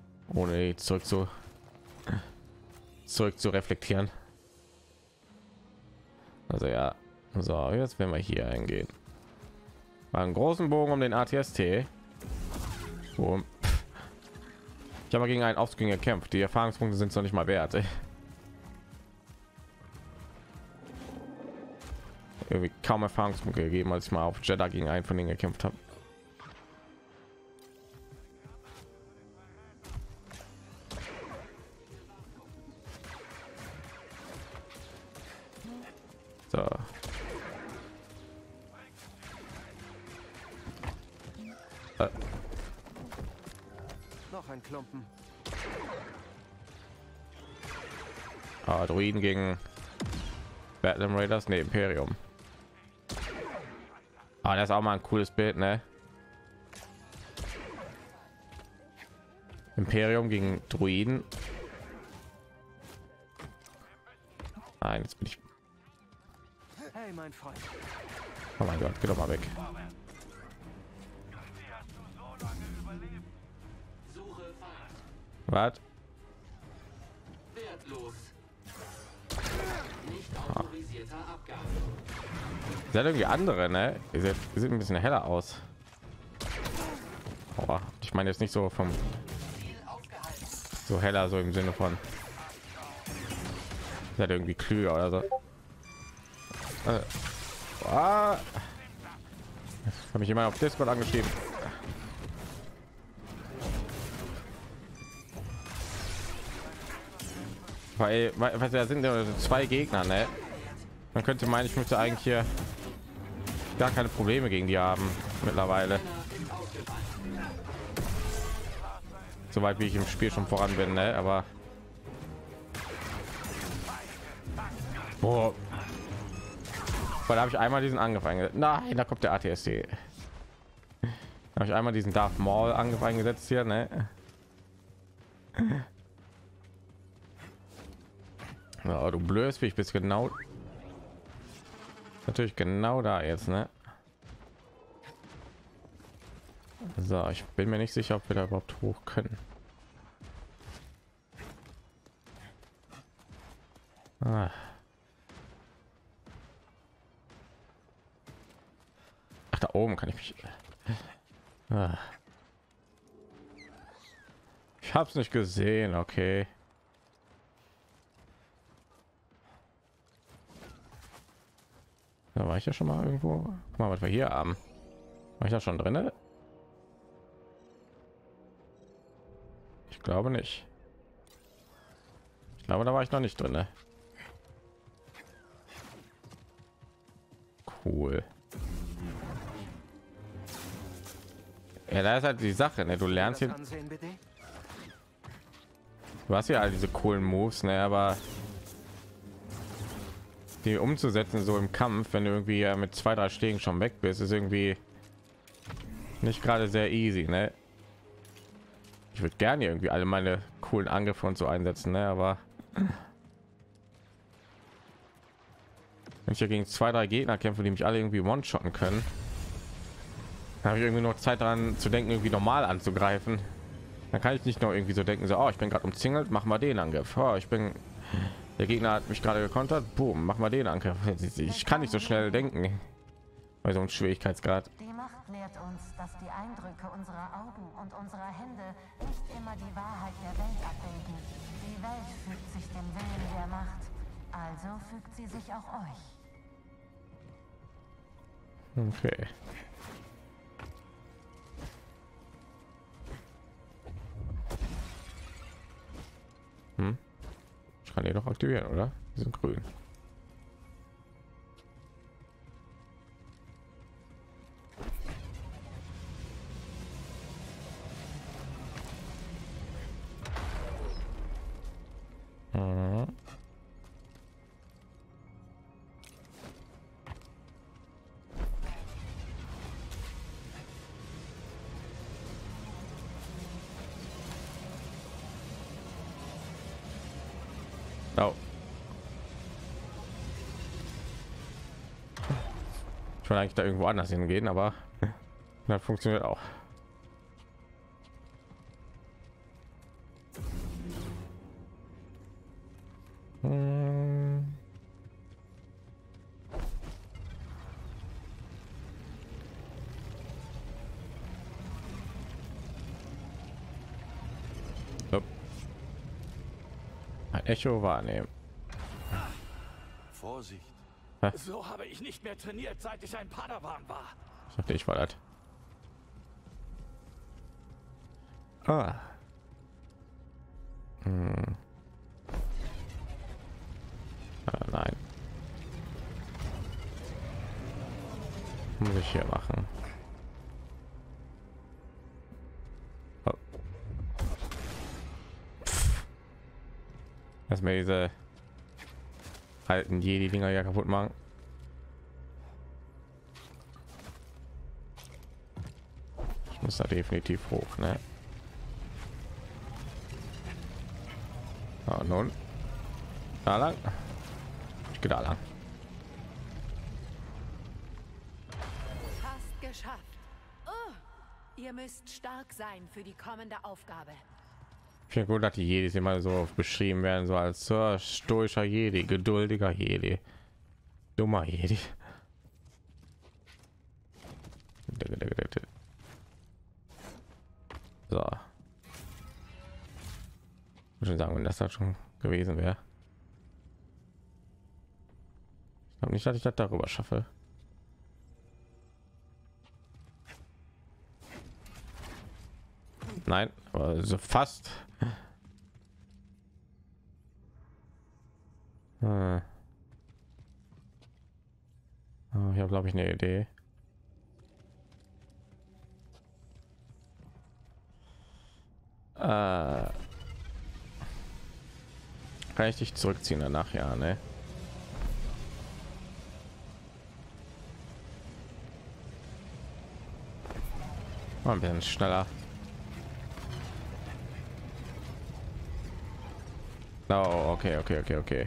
Speaker 1: ohne zurück zu zurück zu reflektieren. Also ja, so jetzt werden wir hier eingehen. Mal einen großen Bogen um den A T S T. Boom. Ich habe gegen einen Aufsprung gekämpft. Die Erfahrungspunkte sind noch nicht mal wert. Ey. Irgendwie kaum Erfahrungspunkte gegeben, als ich mal auf Jeddah gegen einen von denen gekämpft habe. So. Äh.
Speaker 2: Noch ein Klumpen.
Speaker 1: Ah, Druiden gegen Battle Raiders, ne, Imperium. Ah, das ist auch mal ein cooles Bild, ne? Imperium gegen Druiden. Nein, jetzt bin ich.
Speaker 2: Hey, mein Freund.
Speaker 1: Oh mein Gott, geh doch mal weg. Was?
Speaker 5: Wertlos. Nicht
Speaker 1: Ah.
Speaker 5: autorisierter Abgang.
Speaker 1: Seid irgendwie andere, ne? Ihr seht, ihr seht ein bisschen heller aus. Oh, ich meine jetzt nicht so vom so heller, so im Sinne von seid irgendwie klüger oder so. Äh, ah. Habe mich jemand auf Discord angeschrieben. Weil, weil, weil da sind ja zwei Gegner, ne? Man könnte meinen, ich müsste eigentlich hier gar keine Probleme gegen die haben mittlerweile. Soweit wie ich im Spiel schon voran bin, ne? Aber boah. Weil da habe ich einmal diesen Angriff eingesetzt. Nein, da kommt der A T S T. Da habe ich einmal diesen Darth Maul Angriff eingesetzt hier, ne? Ja, du blödst, wie ich bist genau. Natürlich genau da jetzt, ne? So, ich bin mir nicht sicher, ob wir da überhaupt hoch können. Ah. Ach, da oben kann ich mich. Ah. Ich habe es nicht gesehen, okay. Da war ich ja schon mal irgendwo. Guck mal, was wir hier haben. War ich da schon drin? Ich glaube nicht. Ich glaube, da war ich noch nicht drin. Cool. Ja, da ist halt die Sache, ne? Du lernst hier. Du hast ja all diese coolen Moves, ne? Aber die umzusetzen so im Kampf, wenn du irgendwie ja mit zwei drei Schlägen schon weg bist, ist irgendwie nicht gerade sehr easy, ne? Ich würde gerne irgendwie alle meine coolen Angriffe und so einsetzen, ne? Aber wenn ich ja gegen zwei drei Gegner kämpfe, die mich alle irgendwie one-shotten können, habe ich irgendwie noch Zeit daran zu denken, irgendwie normal anzugreifen. Dann kann ich nicht noch irgendwie so denken, so, oh, ich bin gerade umzingelt, mach mal den Angriff. Oh, ich bin Der Gegner hat mich gerade gekontert. Boom, mach mal den Angriff. Ich kann nicht so schnell denken bei so einem Schwierigkeitsgrad.
Speaker 8: Die Macht lehrt uns, dass die Eindrücke unserer Augen und unserer Hände nicht immer die Wahrheit der Welt abbilden. Die Welt fügt sich dem Willen der Macht, also fügt sie sich auch euch.
Speaker 1: Okay. Hm? Ich kann die doch aktivieren, oder? Die sind grün. Mhm. Oh. Ich will eigentlich da irgendwo anders hingehen, aber das funktioniert auch. Hm. Ein Echo wahrnehmen.
Speaker 7: Vorsicht.
Speaker 3: So habe ich nicht mehr trainiert, seit ich ein Padawan war.
Speaker 1: Ich dachte, ich war das. Ah. Hm. Ah, nein. Muss ich hier machen? Oh. Lass mir diese alten Jedi-Dinger ja kaputt machen. Ich muss da definitiv hoch, ne? Ah, nun. Da lang. Ich gehe da lang.
Speaker 8: Fast geschafft. Oh, ihr müsst stark sein für die kommende Aufgabe.
Speaker 1: Ich finde gut, dass die Jedis immer so beschrieben werden, so als so stoischer Jedi, geduldiger Jedi, dummer Jedi. So. Ich würde sagen, wenn das halt schon gewesen wäre. Ich glaube nicht, dass ich das darüber schaffe. Nein, aber so fast. Hm. Oh, ich habe, glaube ich, eine Idee. Äh, kann ich dich zurückziehen danach? Ja, ne? Mal ein bisschen schneller. Oh, okay, okay, okay, okay.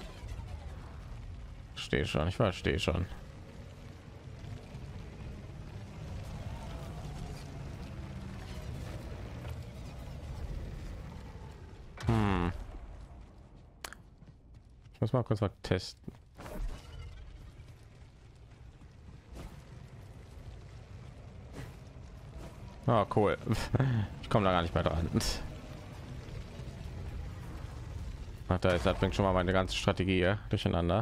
Speaker 1: Stehe schon, ich verstehe schon. Hm. Ich muss mal kurz mal testen. Oh, cool. Ich komme da gar nicht mehr dran. Ach, da ist, das bringt schon mal meine ganze Strategie ja, durcheinander.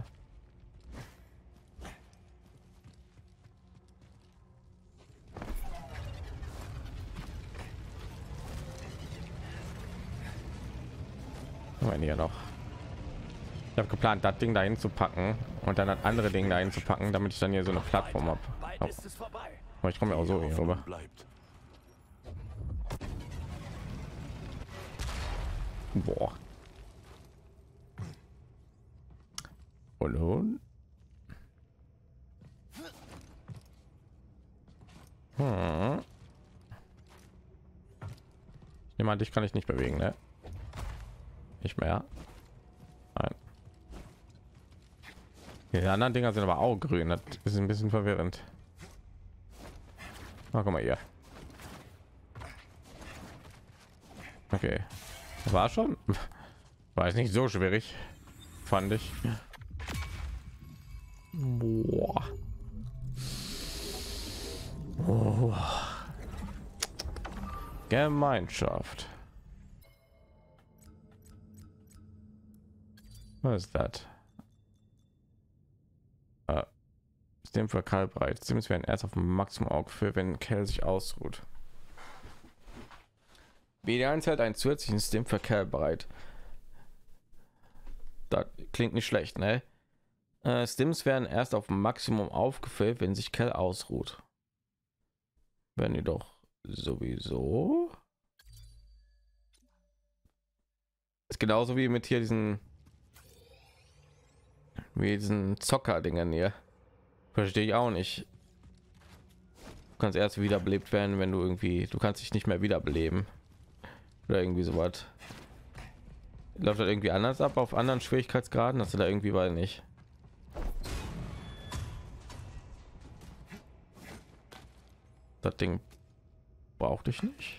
Speaker 1: Wenn hier noch. Ich habe geplant, das Ding dahin zu packen und dann das andere Ding dahin zu packen, damit ich dann hier so eine Plattform habe. Oh. Aber ich komme ja auch so hier rüber. Boah. Und nun? Hm. Ich nehme an, dich kann ich nicht bewegen, ne? Nicht mehr. Nein. Die anderen Dinger sind aber auch grün. Das ist ein bisschen verwirrend. Na, guck mal hier. Okay. War schon. War es nicht so schwierig, fand ich. Boah. Oh. Gemeinschaft. Was ist das? Uh, Stim für Kerl bereit. Stims werden erst auf dem Maximum Auge für, wenn Kerl sich ausruht. B D eins hat einen zusätzlichen Stim für Kerl bereit. Das klingt nicht schlecht, ne? Uh, Stims werden erst auf dem Maximum aufgefüllt, wenn sich Kerl ausruht. Wenn ihr doch sowieso. Ist genauso wie mit hier diesen wie diesen Zocker-Dingen hier. Verstehe ich auch nicht. Du kannst erst wiederbelebt werden, wenn du irgendwie, du kannst dich nicht mehr wiederbeleben. Oder irgendwie sowas. Läuft das irgendwie anders ab auf anderen Schwierigkeitsgraden? Hast du da irgendwie, weil nicht? Das Ding braucht dich nicht.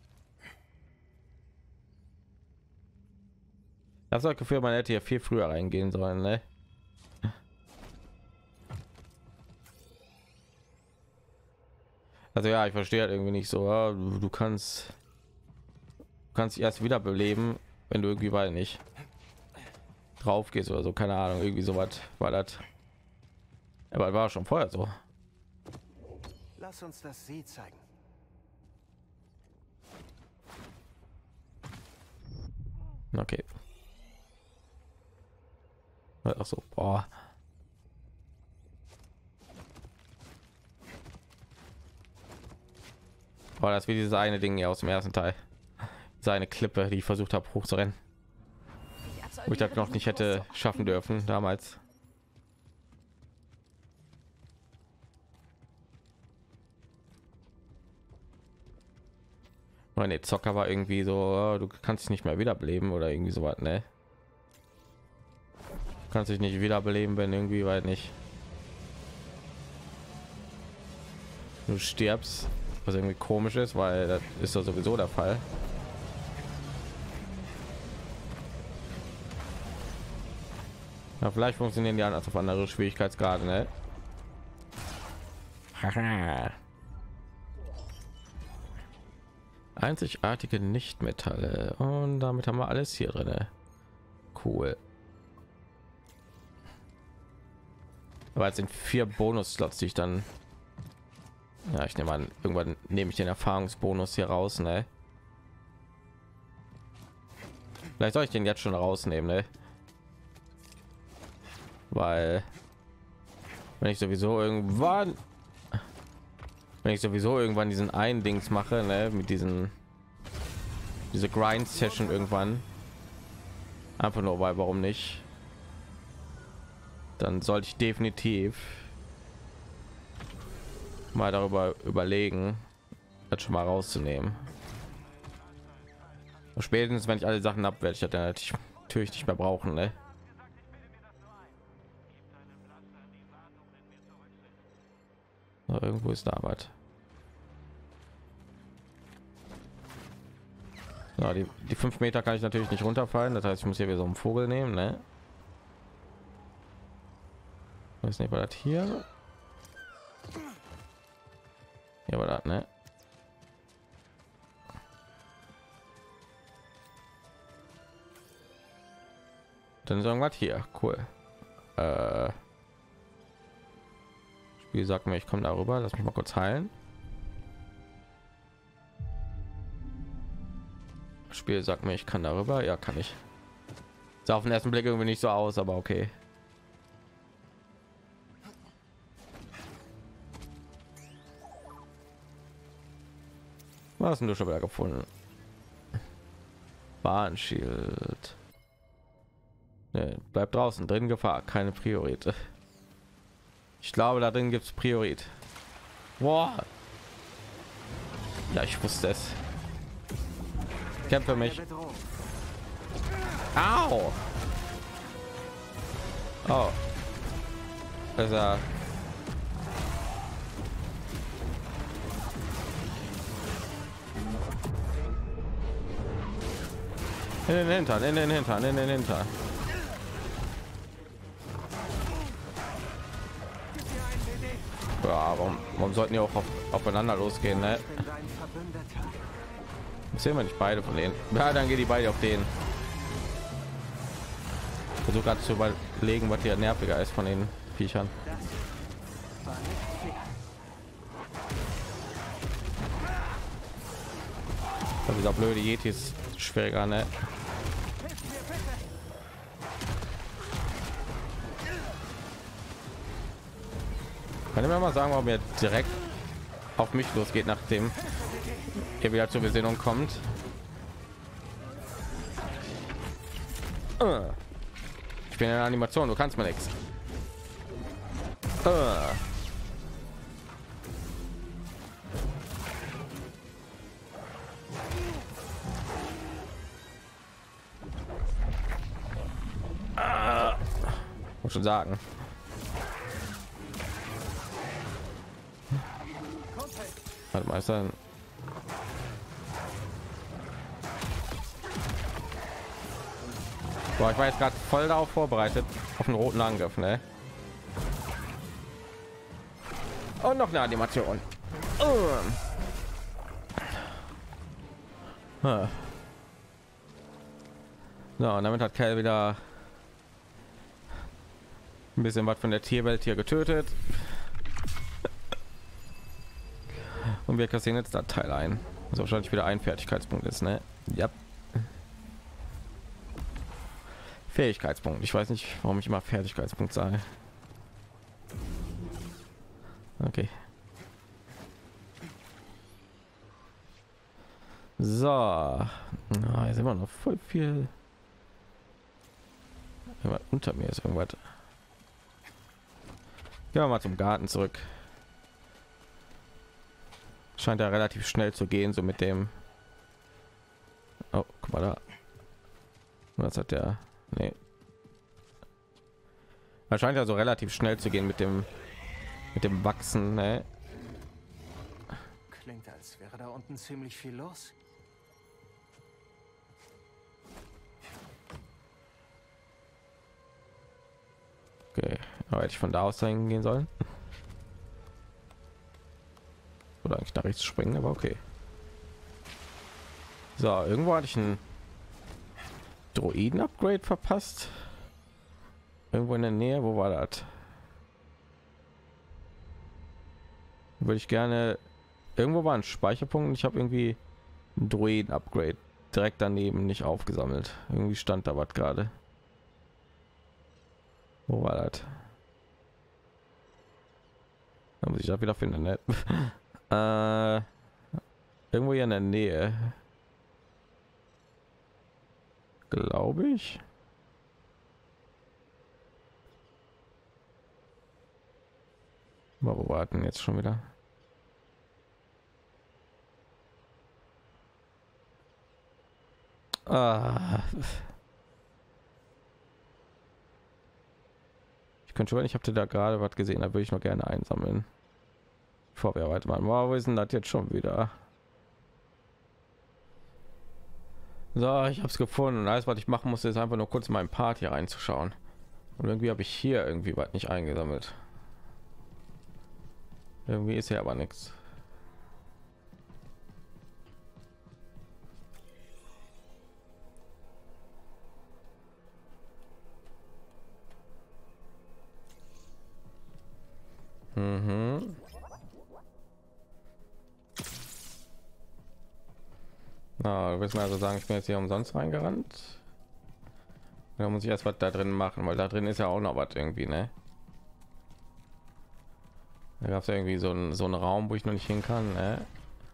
Speaker 1: Das hat Gefühl, man hätte hier viel früher reingehen sollen, ne? Also ja, ich verstehe halt irgendwie nicht so. Ja, du, du kannst du kannst dich erst wiederbeleben, wenn du irgendwie, weil nicht. drauf gehst oder so, keine Ahnung, irgendwie so was war das. Aber war schon vorher so.
Speaker 2: Lass uns das See zeigen.
Speaker 1: Okay. Ach so, boah. Boah, das wie dieses eine Ding hier aus dem ersten Teil. Seine Klippe, die ich versucht habe hochzurennen. Wo ich das noch nicht hätte schaffen dürfen damals. Meine Zocker war irgendwie so, du kannst dich nicht mehr wiederbeleben oder irgendwie so was, ne? Kannst dich nicht wiederbeleben, wenn irgendwie weit nicht du stirbst, was irgendwie komisch ist, weil das ist doch sowieso der Fall. Ja, vielleicht funktionieren die anders auf andere Schwierigkeitsgrade, ne? Einzigartige Nichtmetalle und damit haben wir alles hier drin. Cool. Aber jetzt sind vier Bonus-Slots, die ich dann, ja, ich nehme an, irgendwann nehme ich den Erfahrungsbonus hier raus, ne? Vielleicht soll ich den jetzt schon rausnehmen, ne? Weil wenn ich sowieso irgendwann wenn ich sowieso irgendwann diesen einen Dings mache, ne, mit diesen diese Grind Session irgendwann, einfach nur weil warum nicht, dann sollte ich definitiv mal darüber überlegen, das schon mal rauszunehmen. Und spätestens wenn ich alle Sachen habe, werde ich das dann natürlich nicht mehr brauchen, ne? Irgendwo ist da was. Ja, die, die fünf Meter kann ich natürlich nicht runterfallen. Das heißt, ich muss hier wieder so einen Vogel nehmen, ne? Weiß nicht, war das hier? Hier war das, ne? Dann ist irgendwas hier. Cool. Äh Wie gesagt, mir ich komme darüber, lass mich mal kurz heilen. Spiel sagt mir, ich kann darüber, ja, kann ich. Sah auf den ersten Blick irgendwie nicht so aus, aber okay. Was hast du schon wieder gefunden? Bahnschild. Nee, bleibt draußen, drin Gefahr, keine Priorität. Ich glaube, da drin gibt es Priorität. Boah. Ja, ich wusste es. Kämpfe mich. Au. Oh. Also. In den Hintern, in den Hintern, in den Hintern. Ja, warum, warum sollten die auch auf, aufeinander losgehen, ne? Sehen wir nicht beide von denen. Ja, dann geht die beide auf den. Versuche gerade zu überlegen, was hier nerviger ist von den Viechern. Das dieser blöde Yeti ist schwieriger, ne? Kann ich mir mal sagen, ob er direkt auf mich losgeht, nachdem er wieder zur Besinnung kommt. Ich bin in der Animation, du kannst mir nichts. Muss schon sagen. Warte mal, ist dann Boah, ich war jetzt gerade voll darauf vorbereitet auf einen roten Angriff, ne? Und noch eine Animation. So, und damit hat Cal wieder ein bisschen was von der Tierwelt hier getötet. Und wir kassieren jetzt da Teil ein. Was wahrscheinlich wieder ein Fertigkeitspunkt ist, ne? Ja. Fähigkeitspunkt. Ich weiß nicht, warum ich immer Fertigkeitspunkt sage. Okay. So. Na, jetzt immer noch voll viel. Unter mir ist irgendwas. Gehen wir mal zum Garten zurück. Scheint ja relativ schnell zu gehen, so mit dem. Oh, guck mal da. Was hat der? Nee. Er scheint ja so relativ schnell zu gehen mit dem mit dem Wachsen, ne?
Speaker 2: Klingt, als wäre da unten ziemlich viel los.
Speaker 1: Okay, aber hätte ich von da aus dahin gehen sollen? Oder eigentlich nach rechts springen, aber okay. So, irgendwo hatte ich ein Droiden-Upgrade verpasst. Irgendwo in der Nähe, wo war das? Würde ich gerne. Irgendwo war ein Speicherpunkt und ich habe irgendwie ein Droiden-Upgrade direkt daneben nicht aufgesammelt. Irgendwie stand da was gerade. Wo war das? Da muss ich das wieder finden, ne? äh, irgendwo hier in der Nähe. Glaube ich. Wo warten jetzt schon wieder? Ah. Ich könnte schon, ich habe da gerade was gesehen, da würde ich noch gerne einsammeln. Bevor wir weitermachen. Wow, wo ist denn das jetzt schon wieder? So, ich habe es gefunden. Alles, was ich machen musste, ist einfach nur kurz meinen Part hier reinzuschauen. Und irgendwie habe ich hier irgendwie was nicht eingesammelt. Irgendwie ist ja aber nichts. Mhm. Na, willst du mir also sagen, ich bin jetzt hier umsonst reingerannt? Da muss ich erst was da drin machen, weil da drin ist ja auch noch was irgendwie, ne? Da gab es ja irgendwie so einen so einen Raum, wo ich noch nicht hin kann, ne?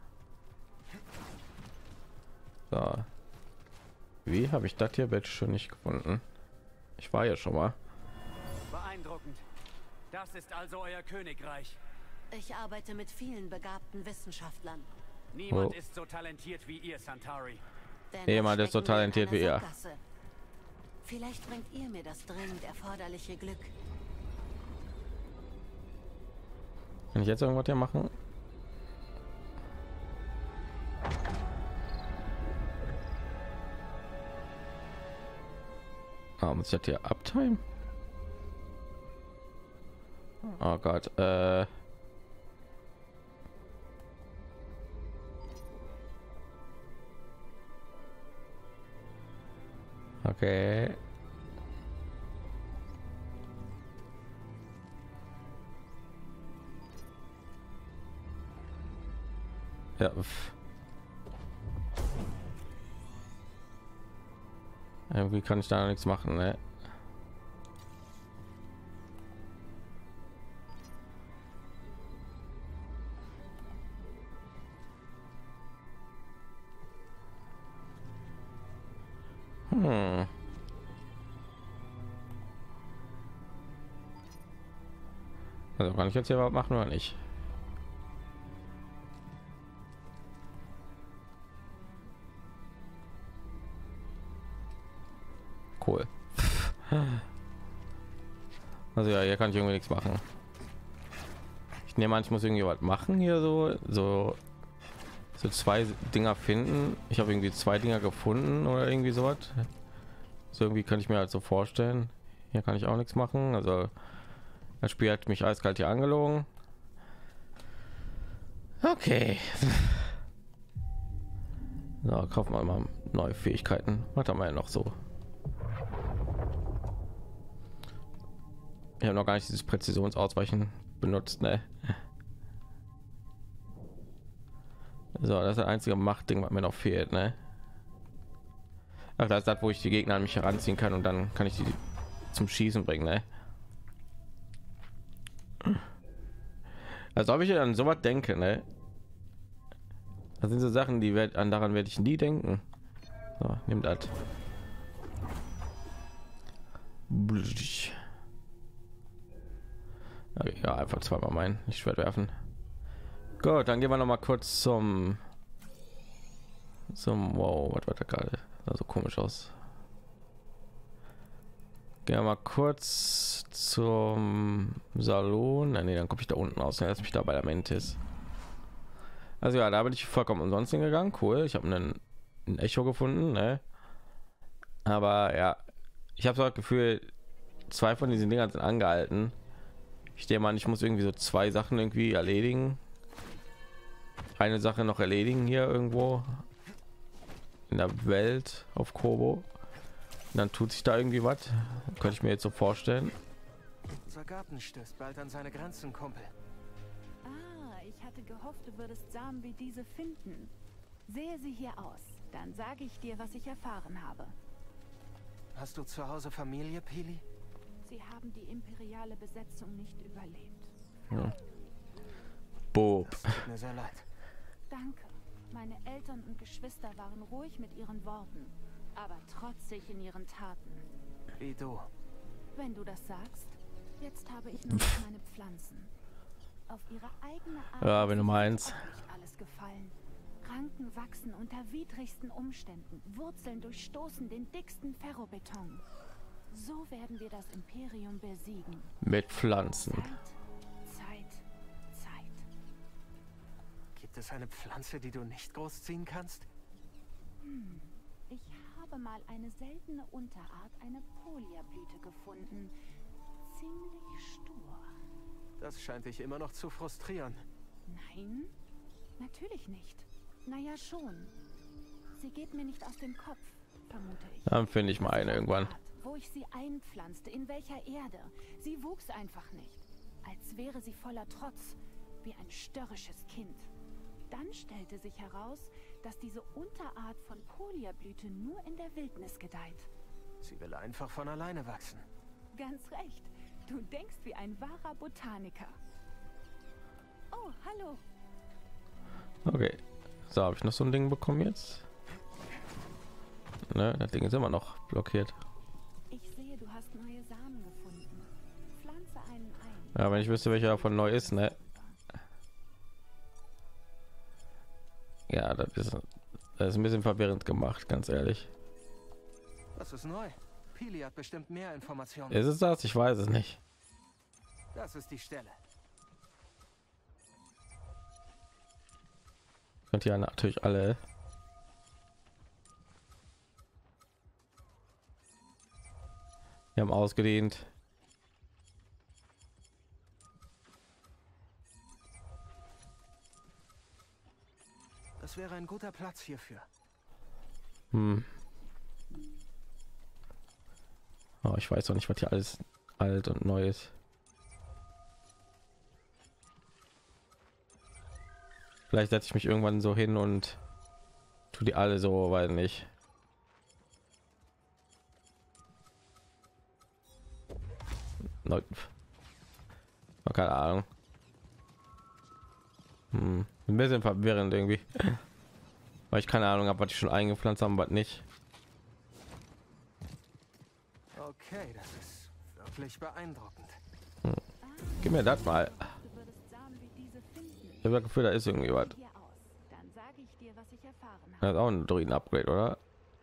Speaker 1: So. Wie habe ich das hier bitte schon nicht gefunden? Ich war ja schon mal.
Speaker 9: Beeindruckend. Das ist also euer Königreich.
Speaker 8: Ich arbeite mit vielen begabten Wissenschaftlern.
Speaker 9: Niemand
Speaker 1: Oh.
Speaker 9: ist so talentiert wie ihr, Santari.
Speaker 8: Dennoch
Speaker 1: Jemand ist so
Speaker 8: stecken wir in
Speaker 1: talentiert
Speaker 8: einer
Speaker 1: wie ihr.
Speaker 8: Sackgasse. Vielleicht bringt ihr mir das dringend erforderliche Glück.
Speaker 1: Kann ich jetzt irgendwas hier machen? Ah, muss ich das hier abtime? Oh Gott, äh. Okay. Ja. pf. Irgendwie kann ich da noch nichts machen, ne? Hm. Also kann ich jetzt hier was machen oder nicht? Cool. Also ja, hier kann ich irgendwie nichts machen. Ich nehme an, ich muss irgendwie was machen hier so, so, so zwei Dinger finden. Ich habe irgendwie zwei Dinger gefunden oder irgendwie sowas. So irgendwie kann ich mir halt so vorstellen. Hier kann ich auch nichts machen. Also das Spiel hat mich eiskalt hier angelogen. Okay. So, kaufen wir mal neue Fähigkeiten. Was haben wir ja noch so? Ich habe noch gar nicht dieses Präzisionsausweichen benutzt, ne? So, das ist das einzige Machtding, was mir noch fehlt, ne? Ach, das ist das, wo ich die Gegner an mich heranziehen kann und dann kann ich die zum Schießen bringen, ne? Also ob ich an sowas denke, ne? Das sind so Sachen, die werd, an daran werde ich nie denken. So, nimm das. Okay, ja, einfach zweimal mein Lichtschwert werfen. Gut, dann gehen wir noch mal kurz zum zum wow, was war da gerade? Sah so komisch aus. Gehen wir mal kurz zum Salon. Nee, dann komme ich da unten aus. Lass mich da bei der Mantis. Also ja, da bin ich vollkommen umsonst hingegangen. Cool, ich habe einen ein Echo gefunden, ne? Aber ja, ich habe so das Gefühl, zwei von diesen Dingern sind angehalten. Ich denke mal, ich muss irgendwie so zwei Sachen irgendwie erledigen. Eine Sache noch erledigen hier irgendwo in der Welt auf Kobo. Und dann tut sich da irgendwie was. Könnte ich mir jetzt so vorstellen.
Speaker 2: Unser Garten stößt bald an seine Grenzen, Kumpel.
Speaker 10: Ah, ich hatte gehofft, du würdest Samen wie diese finden. Sehe sie hier aus, dann sage ich dir, was ich erfahren habe.
Speaker 2: Hast du zu Hause Familie, Pili?
Speaker 10: Sie haben die imperiale Besetzung nicht überlebt.
Speaker 1: Ja. Bob.
Speaker 2: Das tut mir sehr leid.
Speaker 10: Danke. Meine Eltern und Geschwister waren ruhig mit ihren Worten, aber trotzig in ihren Taten.
Speaker 2: Wie du.
Speaker 10: Wenn du das sagst, jetzt habe ich nur noch meine Pflanzen. Auf ihre eigene Art.
Speaker 1: Ja, wenn du meinst.
Speaker 10: Nicht alles gefallen. Ranken wachsen unter widrigsten Umständen. Wurzeln durchstoßen den dicksten Ferrobeton. So werden wir das Imperium besiegen.
Speaker 1: Mit Pflanzen.
Speaker 10: Zeit, Zeit, Zeit.
Speaker 2: Gibt es eine Pflanze, die du nicht großziehen kannst?
Speaker 10: Hm. Ich habe mal eine seltene Unterart, eine Polia-Blüte gefunden. Ziemlich stur.
Speaker 2: Das scheint dich immer noch zu frustrieren.
Speaker 10: Nein, natürlich nicht. Naja, schon. Sie geht mir nicht aus dem Kopf, vermute ich.
Speaker 1: Dann finde ich mal eine irgendwann.
Speaker 10: Wo ich sie einpflanzte, in welcher Erde. Sie wuchs einfach nicht. Als wäre sie voller Trotz, wie ein störrisches Kind. Dann stellte sich heraus, dass diese Unterart von Polia-Blüte nur in der Wildnis gedeiht.
Speaker 2: Sie will einfach von alleine wachsen.
Speaker 10: Ganz recht. Du denkst wie ein wahrer Botaniker. Oh, hallo.
Speaker 1: Okay. So, habe ich noch so ein Ding bekommen jetzt? Ne, das Ding ist immer noch blockiert.
Speaker 10: Ich sehe, du hast neue Samen gefunden. Pflanze einen ein.
Speaker 1: Ja, wenn ich wüsste, welcher davon neu ist, ne? Ja, das ist, das ist ein bisschen verwirrend gemacht, ganz ehrlich.
Speaker 2: Das ist neu. Pili hat bestimmt mehr Informationen.
Speaker 1: Ist es das? Ich weiß es nicht.
Speaker 2: Das ist die Stelle.
Speaker 1: Könnt ihr natürlich alle. Wir haben ausgedehnt.
Speaker 2: Das wäre ein guter Platz hierfür.
Speaker 1: Hm. Oh, ich weiß doch nicht, was hier alles alt und neu ist. Vielleicht setze ich mich irgendwann so hin und tu die alle so, weil nicht. No. Oh, keine Ahnung. Hm. Ein bisschen verwirrend irgendwie. Weil ich keine Ahnung habe, was ich schon eingepflanzt haben, was nicht.
Speaker 2: Okay, das ist wirklich beeindruckend.
Speaker 1: Hm. Gib mir das mal. Ich habe das Gefühl, da ist irgendwie was. Das ist auch ein Druiden-Upgrade, oder?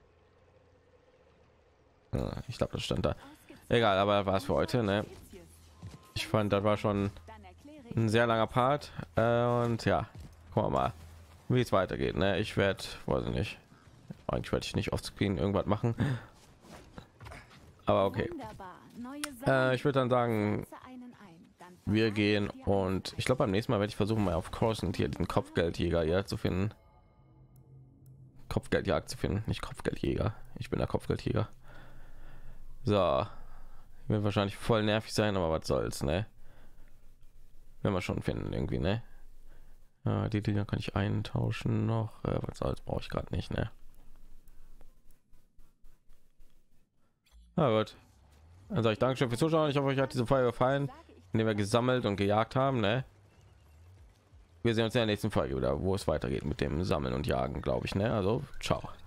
Speaker 1: Ja, ich glaube, das stand da. Egal, aber das war's für heute, ne? Ich fand, das war schon ein sehr langer Part. Äh, und ja, gucken wir mal, wie es weitergeht, ne? Ich werde, weiß ich nicht. Eigentlich werde ich nicht off screen irgendwas machen. Aber okay. Äh, ich würde dann sagen, wir gehen und ich glaube beim nächsten Mal werde ich versuchen, mal auf Coruscant hier den Kopfgeldjäger ja zu finden. Kopfgeldjagd zu finden, nicht Kopfgeldjäger. Ich bin der Kopfgeldjäger. So, Wird wahrscheinlich voll nervig sein, aber was soll's, ne? Wenn wir schon finden irgendwie, ne? Ja, die Dinger kann ich eintauschen noch. Äh, was soll's, brauche ich gerade nicht, ne? Na gut. Dann sage ich Dankeschön fürs Zuschauen. Ich hoffe, euch hat diese Folge gefallen, indem wir gesammelt und gejagt haben, ne? Wir sehen uns in der nächsten Folge wieder, wo es weitergeht mit dem Sammeln und Jagen, glaube ich, ne? Also, ciao.